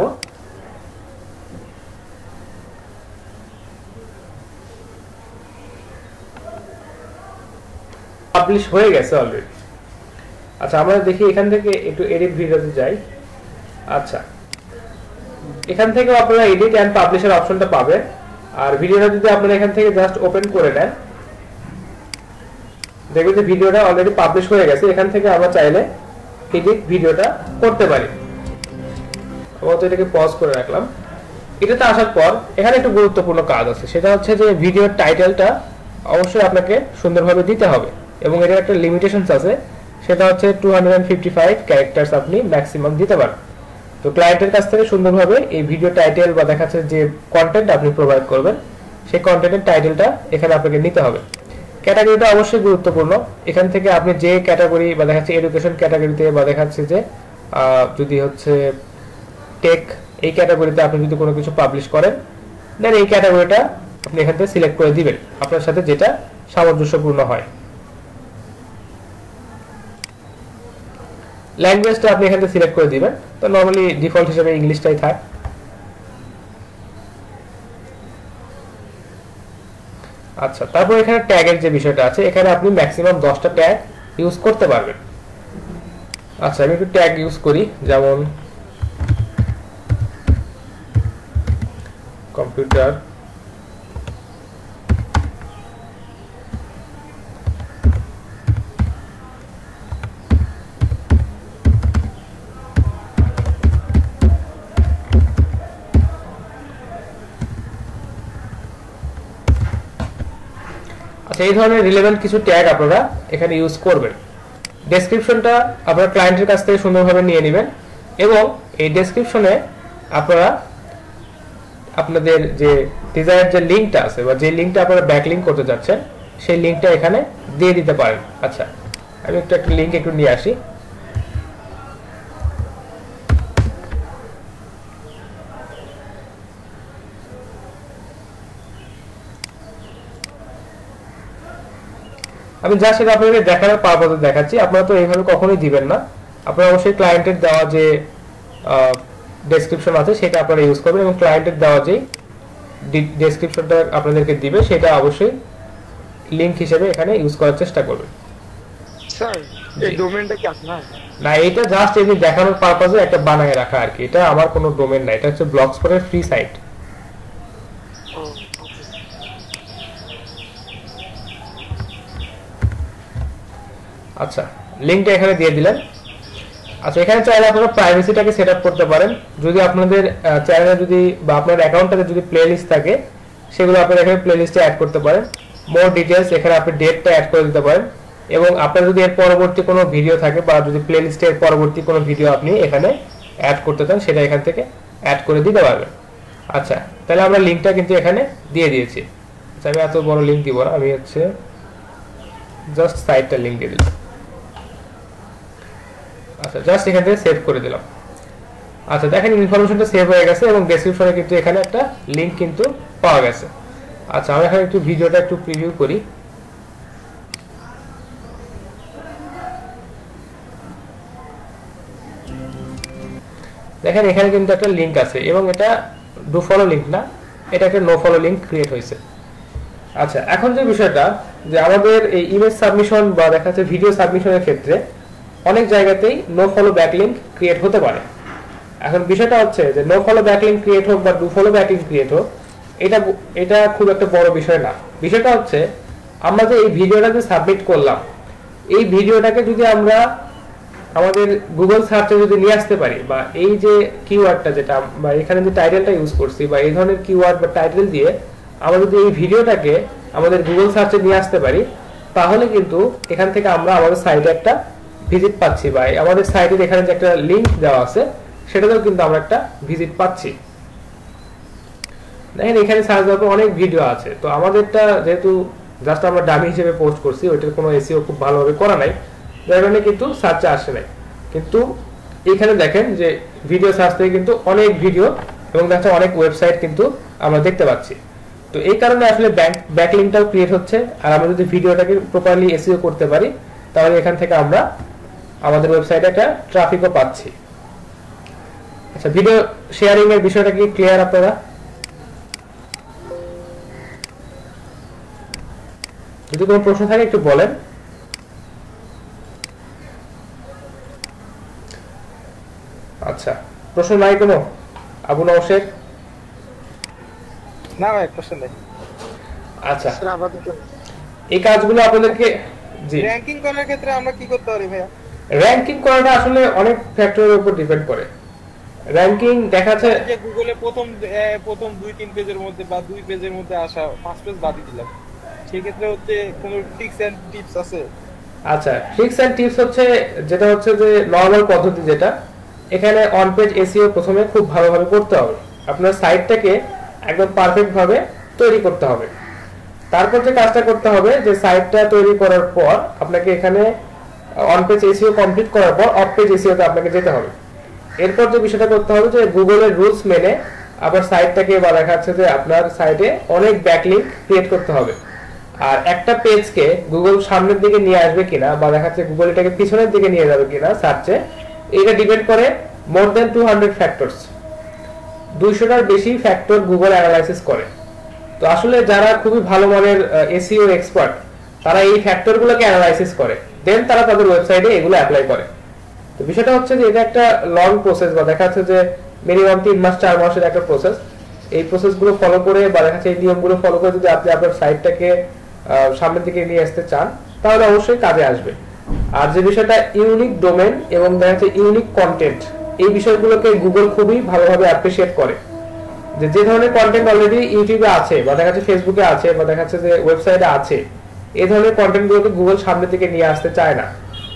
পাবলিশ হয়ে গেছে অলরেডি। আচ্ছা, আমরা দেখি এখান থেকে একটু এডিট ভিডিওতে যাই। আচ্ছা, এখান থেকে আপনারা এডিট এন্ড পাবলিশের অপশনটা পাবেন। আর ভিডিওটা যদি আপনারা এখান থেকে জাস্ট ওপেন করে নেন, দেখবেন যে ভিডিওটা অলরেডি পাবলিশ হয়ে গেছে। এখান থেকে আমরা চাইলে এডিট ভিডিওটা করতে পারি। আমরা তো এটাকে পজ করে রাখলাম। এটাতে আসার পর এখানে একটু গুরুত্বপূর্ণ কাজ আছে, সেটা হচ্ছে যে ভিডিওর টাইটেলটা অবশ্যই আপনাকে সুন্দরভাবে দিতে হবে, এবং এটার একটা লিমিটেশনস আছে, সেটা হচ্ছে 255 ক্যারেক্টারস আপনি ম্যাক্সিমাম দিতে পারেন। তো ক্লায়েন্টের কাছ থেকে সুন্দরভাবে এই ভিডিও টাইটেল বা দেখাচ্ছে যে কন্টেন্ট আপনি প্রোভাইড করবেন, সেই কন্টেন্টের টাইটেলটা এখানে আপনাকে নিতে হবে। ক্যাটাগরিটা অবশ্যই গুরুত্বপূর্ণ। এখান থেকে আপনি যে ক্যাটাগরি বা দেখাচ্ছে এডুকেশন ক্যাটাগরিতে, বা দেখাচ্ছে যে যদি হচ্ছে টেক এই ক্যাটাগরিতে আপনি যদি কোনো কিছু পাবলিশ করেন, দেন এই ক্যাটাগরিটা আপনি এখান থেকে সিলেক্ট করে দিবেন আপনার সাথে যেটা সামঞ্জস্যপূর্ণ হয়। ল্যাঙ্গুয়েজটা আপনি এখান থেকে সিলেক্ট করে দিবেন। তো নরমালি ডিফল্ট হিসেবে ইংলিশটাই থাকে। আচ্ছা, তারপর এখানে ট্যাগের যে বিষয়টা আছে, এখানে আপনি ম্যাক্সিমাম 10টা ট্যাগ ইউজ করতে পারবেন। আচ্ছা, আমি একটু ট্যাগ ইউজ করি, যেমন কম্পিউটার এই ধরনের রিলেভেন্ট কিছু ট্যাগ আপনারা এখানে ইউজ করবেন। ডেসক্রিপশনটা আপনারা ক্লায়েন্টের কাছ থেকে সুন্দরভাবে নিয়ে নেবেন, এবং এই ডেসক্রিপশনে আপনারা আপনাদের যে ডিজায়ার যে লিঙ্কটা আছে, বা যে লিঙ্কটা আপনারা ব্যাকলিঙ্ক করতে যাচ্ছেন, সেই লিঙ্কটা এখানে দিয়ে দিতে পারেন। আচ্ছা, আমি একটা লিঙ্ক একটু নিয়ে আসি। আমি যা সেটা আপনাদের দেখানোর পারপাসে দেখাচ্ছি। আপনারা তো এইভাবে কখনোই দিবেন না। আপনারা অবশ্যই ক্লায়েন্টের দেওয়া যে ডেসক্রিপশন আছে সেটা আপনারা ইউজ করবেন, এবং ক্লায়েন্টের দেওয়া যে ডেসক্রিপশনটা আপনাদেরকে দিবে সেটা অবশ্যই লিংক হিসেবে এখানে ইউজ করার চেষ্টা করবেন। স্যার, এই ডোমেইনটা কি আপনার? না, এটা জাস্ট এমনি দেখানোর পারপাসে একটা বানায় রাখা আর কি। এটা আমার কোনো ডোমেইন না, এটা হচ্ছে ব্লগস্পটের ফ্রি সাইট। আচ্ছা, লিংকটা এখানে দিয়ে দিলেন। আচ্ছা, এখানে চাইলে আপনারা প্রাইভেসিটাকে সেট আপ করতে পারেন। যদি আপনাদের চ্যানেলে যদি বা আপনার অ্যাকাউন্টটাতে যদি প্লেলিস্ট থাকে, সেগুলো আপনারা এখানে প্লেলিস্টে অ্যাড করতে পারেন। মোর ডিটেইলস এখানে আপনি ডেটটা অ্যাড করে দিতে পারেন, এবং আপনার যদি এর পরবর্তী কোনো ভিডিও থাকে, বা যদি প্লেলিস্টে এর পরবর্তী কোনো ভিডিও আপনি এখানে অ্যাড করতে চান, সেটা এখান থেকে অ্যাড করে দিতে পারবেন। আচ্ছা, তাহলে আমরা লিংকটা কিন্তু এখানে দিয়ে দিয়েছি। আচ্ছা, আমি এত বড় লিংক দিব না, আমি হচ্ছে জাস্ট সাইটটা লিংক দিয়ে দিলাম। আচ্ছা, জাস্ট এখান থেকে সেভ করে দিলাম। আচ্ছা, দেখেন ইনফরমেশনটা সেভ হয়ে গেছে, এবং ডেসক্রিপশনে কিন্তু এখানে একটা লিংক কিন্তু পাওয়া গেছে। আচ্ছা, আমি এখানে একটু ভিডিওটা একটু প্রিভিউ করি। দেখেন এখানে কিন্তু একটা লিংক আছে, এবং এটা ডু ফলো লিংক না, এটা একটা নো ফলো লিংক ক্রিয়েট হয়েছে। আচ্ছা, এখন যে বিষয়টা, যে আমাদের এই ইমেজ সাবমিশন বা দেখা যাচ্ছে ভিডিও সাবমিশনের ক্ষেত্রে অনেক জায়গাতেই নো ফলো ব্যাকলিংক ক্রিয়েট হতে পারে। এখন বিষয়টা হচ্ছে যে নো ফলো ব্যাকলিংক ক্রিয়েট হোক বা ডু ফলো ব্যাকলিংক ক্রিয়েট হোক, এটা খুব একটা বড় বিষয় না। বিষয়টা হচ্ছে আমরা যে এই ভিডিওটা যে সাবমিট করলাম, এই ভিডিওটাকে যদি আমরা আমাদের গুগল সার্চে যদি নিয়ে আসতে পারি, বা এই যে কিওয়ার্ডটা যেটা বা এখানে যে টাইটেলটা ইউজ করছি, বা এই ধরনের কিওয়ার্ড বা টাইটেল দিয়ে আমরা যদি এই ভিডিওটাকে আমাদের গুগল সার্চে নিয়ে আসতে পারি, তাহলে কিন্তু এখান থেকে আমরা আমাদের সাইটে একটা ভিজিট পাচ্ছি, বা আমাদের সাইটের এখানে যে একটা লিংক দেওয়া আছে সেটাতেও কিন্তু আমরা একটা ভিজিট পাচ্ছি। দেখেন এখানে সার্চ দেওয়ার পর অনেক ভিডিও আছে। তো আমাদেরটা যেহেতু জাস্ট আমরা ডামি হিসেবে পোস্ট করছি, ওইটার কোনো এসইও খুব ভালোভাবে করা নাই, যার কারণে কিন্তু সার্চে আসে নাই। কিন্তু এখানে দেখেন যে ভিডিও সার্চ থেকে কিন্তু অনেক ভিডিও এবং দেখা যাচ্ছে অনেক ওয়েবসাইট কিন্তু আমরা দেখতে পাচ্ছি। তো এই কারণে আসলে ব্যাকলিংকটাও ক্রিয়েট হচ্ছে। আর আমরা যদি ভিডিওটাকে প্রপারলি এসইও করতে পারি তাহলে এখান থেকে আমরা আমাদের ওয়েবসাইটে একটা ট্রাফিকও পাচ্ছি। আচ্ছা, ভিডিও শেয়ারিং এর বিষয়টা কি ক্লিয়ার আপনারা? যদি কোনো প্রশ্ন থাকে একটু বলেন। আচ্ছা, প্রশ্ন নাই কোনো? আবু নওশের? না ভাই, প্রশ্ন নেই। আচ্ছা, স্যার আপাতত এই কাজগুলো আপনাদেরকে, জি, র্যাঙ্কিং করার ক্ষেত্রে আমরা কি করতে পারি ভাইয়া? র্যাঙ্কিং করাটা আসলে অনেক ফ্যাক্টরের উপর ডিপেন্ড করে। র্যাঙ্কিং দেখা যাচ্ছে যে গুগলে প্রথম 2-3 পেজের মধ্যে বা 2 পেজের মধ্যে আসা, 5 পেজ বাদই দিলাম, সেই ক্ষেত্রে হচ্ছে কোনো ট্রিক্স এন্ড টিপস আছে? আচ্ছা, ট্রিক্স এন্ড টিপস হচ্ছে যেটা হচ্ছে যে নরমাল পদ্ধতি, যেটা এখানে অন পেজ এসইও প্রথমে খুব ভালোভাবে করতে হবে। আপনার সাইটটাকে একদম পারফেক্ট ভাবে তৈরি করতে হবে। তারপর যে কাজটা করতে হবে যে সাইটটা তৈরি করার পর আপনাকে এখানে অন পেজ এসইও কমপ্লিট করার পর অফ পেজ এসইও তে আপনাকে যেতে হবে। এরপর যে বিষয়টা করতে হবে যে গুগলের রুলস মেনে আপনার সাইটটাকে, বা দেখা যাচ্ছে যে আপনার সাইটে অনেক ব্যাকলিংক ক্রিয়েট করতে হবে। আর একটা পেজকে গুগল সামনের দিকে নিয়ে আসবে কিনা, বা দেখা যাচ্ছে গুগল এটাকে পিছনের দিকে নিয়ে যাবে কিনা সার্চে, এটা ডিপেন্ড করে মোর দ্যান 200 ফ্যাক্টরস। 200টার বেশি ফ্যাক্টর গুগল অ্যানালাইসিস করে। তো আসলে যারা খুবই ভালো মানের এসইও এক্সপার্ট, তারা এই ফ্যাক্টরগুলোকে অ্যানালাইসিস করে, দেন তারা তাদের ওয়েবসাইটে এগুলো অ্যাপ্লাই করে। তো বিষয়টা হচ্ছে যে এটা একটা লং প্রসেস, বা দেখা যাচ্ছে যে মিনিমাম 3 মাস 4 মাসের একটা প্রসেস। এই প্রসেসগুলো ফলো করে, বা দেখা যাচ্ছে এই নিয়মগুলো ফলো করে যদি আপনি আপনার সাইটটাকে সামনের দিকে নিয়ে আসতে চান তাহলে অবশ্যই কাজে আসবে। আর যে বিষয়টা ইউনিক ডোমেন এবং দেখা যাচ্ছে ইউনিক কন্টেন্ট, এই বিষয়গুলোকে গুগল খুবই ভালোভাবে অ্যাপ্রিসিয়েট করে। যে ধরনের কন্টেন্ট অলরেডি ইউটিউবে আছে, বা দেখা যাচ্ছে ফেসবুকে আছে, বা দেখা যাচ্ছে যে ওয়েবসাইটে আছে, এই ধরনের কন্টেন্টগুলোকে গুগল সামনের দিকে নিয়ে আসতে চায় না।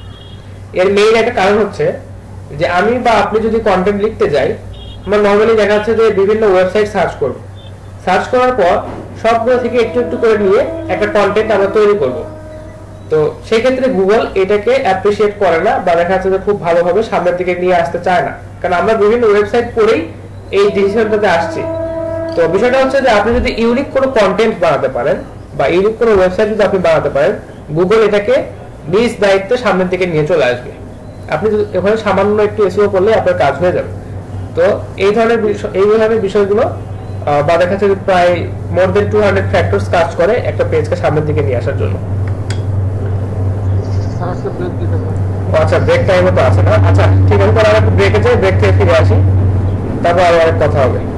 এর মেইন একটা কারণ হচ্ছে যে আমি বা আপনি যদি কন্টেন্ট লিখতে যাই, আমরা নর্মালি দেখা যাচ্ছে যে বিভিন্ন ওয়েবসাইট সার্চ করব। সার্চ করার পর সবগুলো থেকে একটু একটু করে নিয়ে একটা কন্টেন্ট আমরা তৈরি করব। তো সেই ক্ষেত্রে গুগল এটাকে অ্যাপ্রিসিয়েট করে না, বা দেখা যাচ্ছে যে খুব ভালোভাবে সামনের দিকে নিয়ে আসতে চায় না, কারণ আমরা বিভিন্ন ওয়েবসাইট পড়েই এই ডিসিশনটাতে আসছি। তো বিষয়টা হচ্ছে যে আপনি যদি ইউনিক কোনো কন্টেন্ট বানাতে পারেন, বা ইউনিক কোনো ওয়েবসাইট যদি আপনি বানাতে পারেন, গুগল এটাকে নিজ দায়িত্বে সামনের দিকে নিয়ে চলে আসবে। আপনি ওখানে সামান্য একটু এসইও করলে আপনার কাজ হয়ে যাবে। তো এই ধরনের বিষয়গুলো, বা দেখা যাচ্ছে প্রায় মোর দেন 200 ফ্যাক্টরস কাজ করে একটা পেজকে সামনের দিকে নিয়ে আসার জন্য। স্যার আজকে ব্রেক দিতে হবে। আচ্ছা, ব্রেক টাইমও তো আছে না? আচ্ছা ঠিক আছে, তাহলে আমরা ব্রেকে যাই, ব্রেক থেকে ফিরে আসি, তারপর আবার কথা হবে।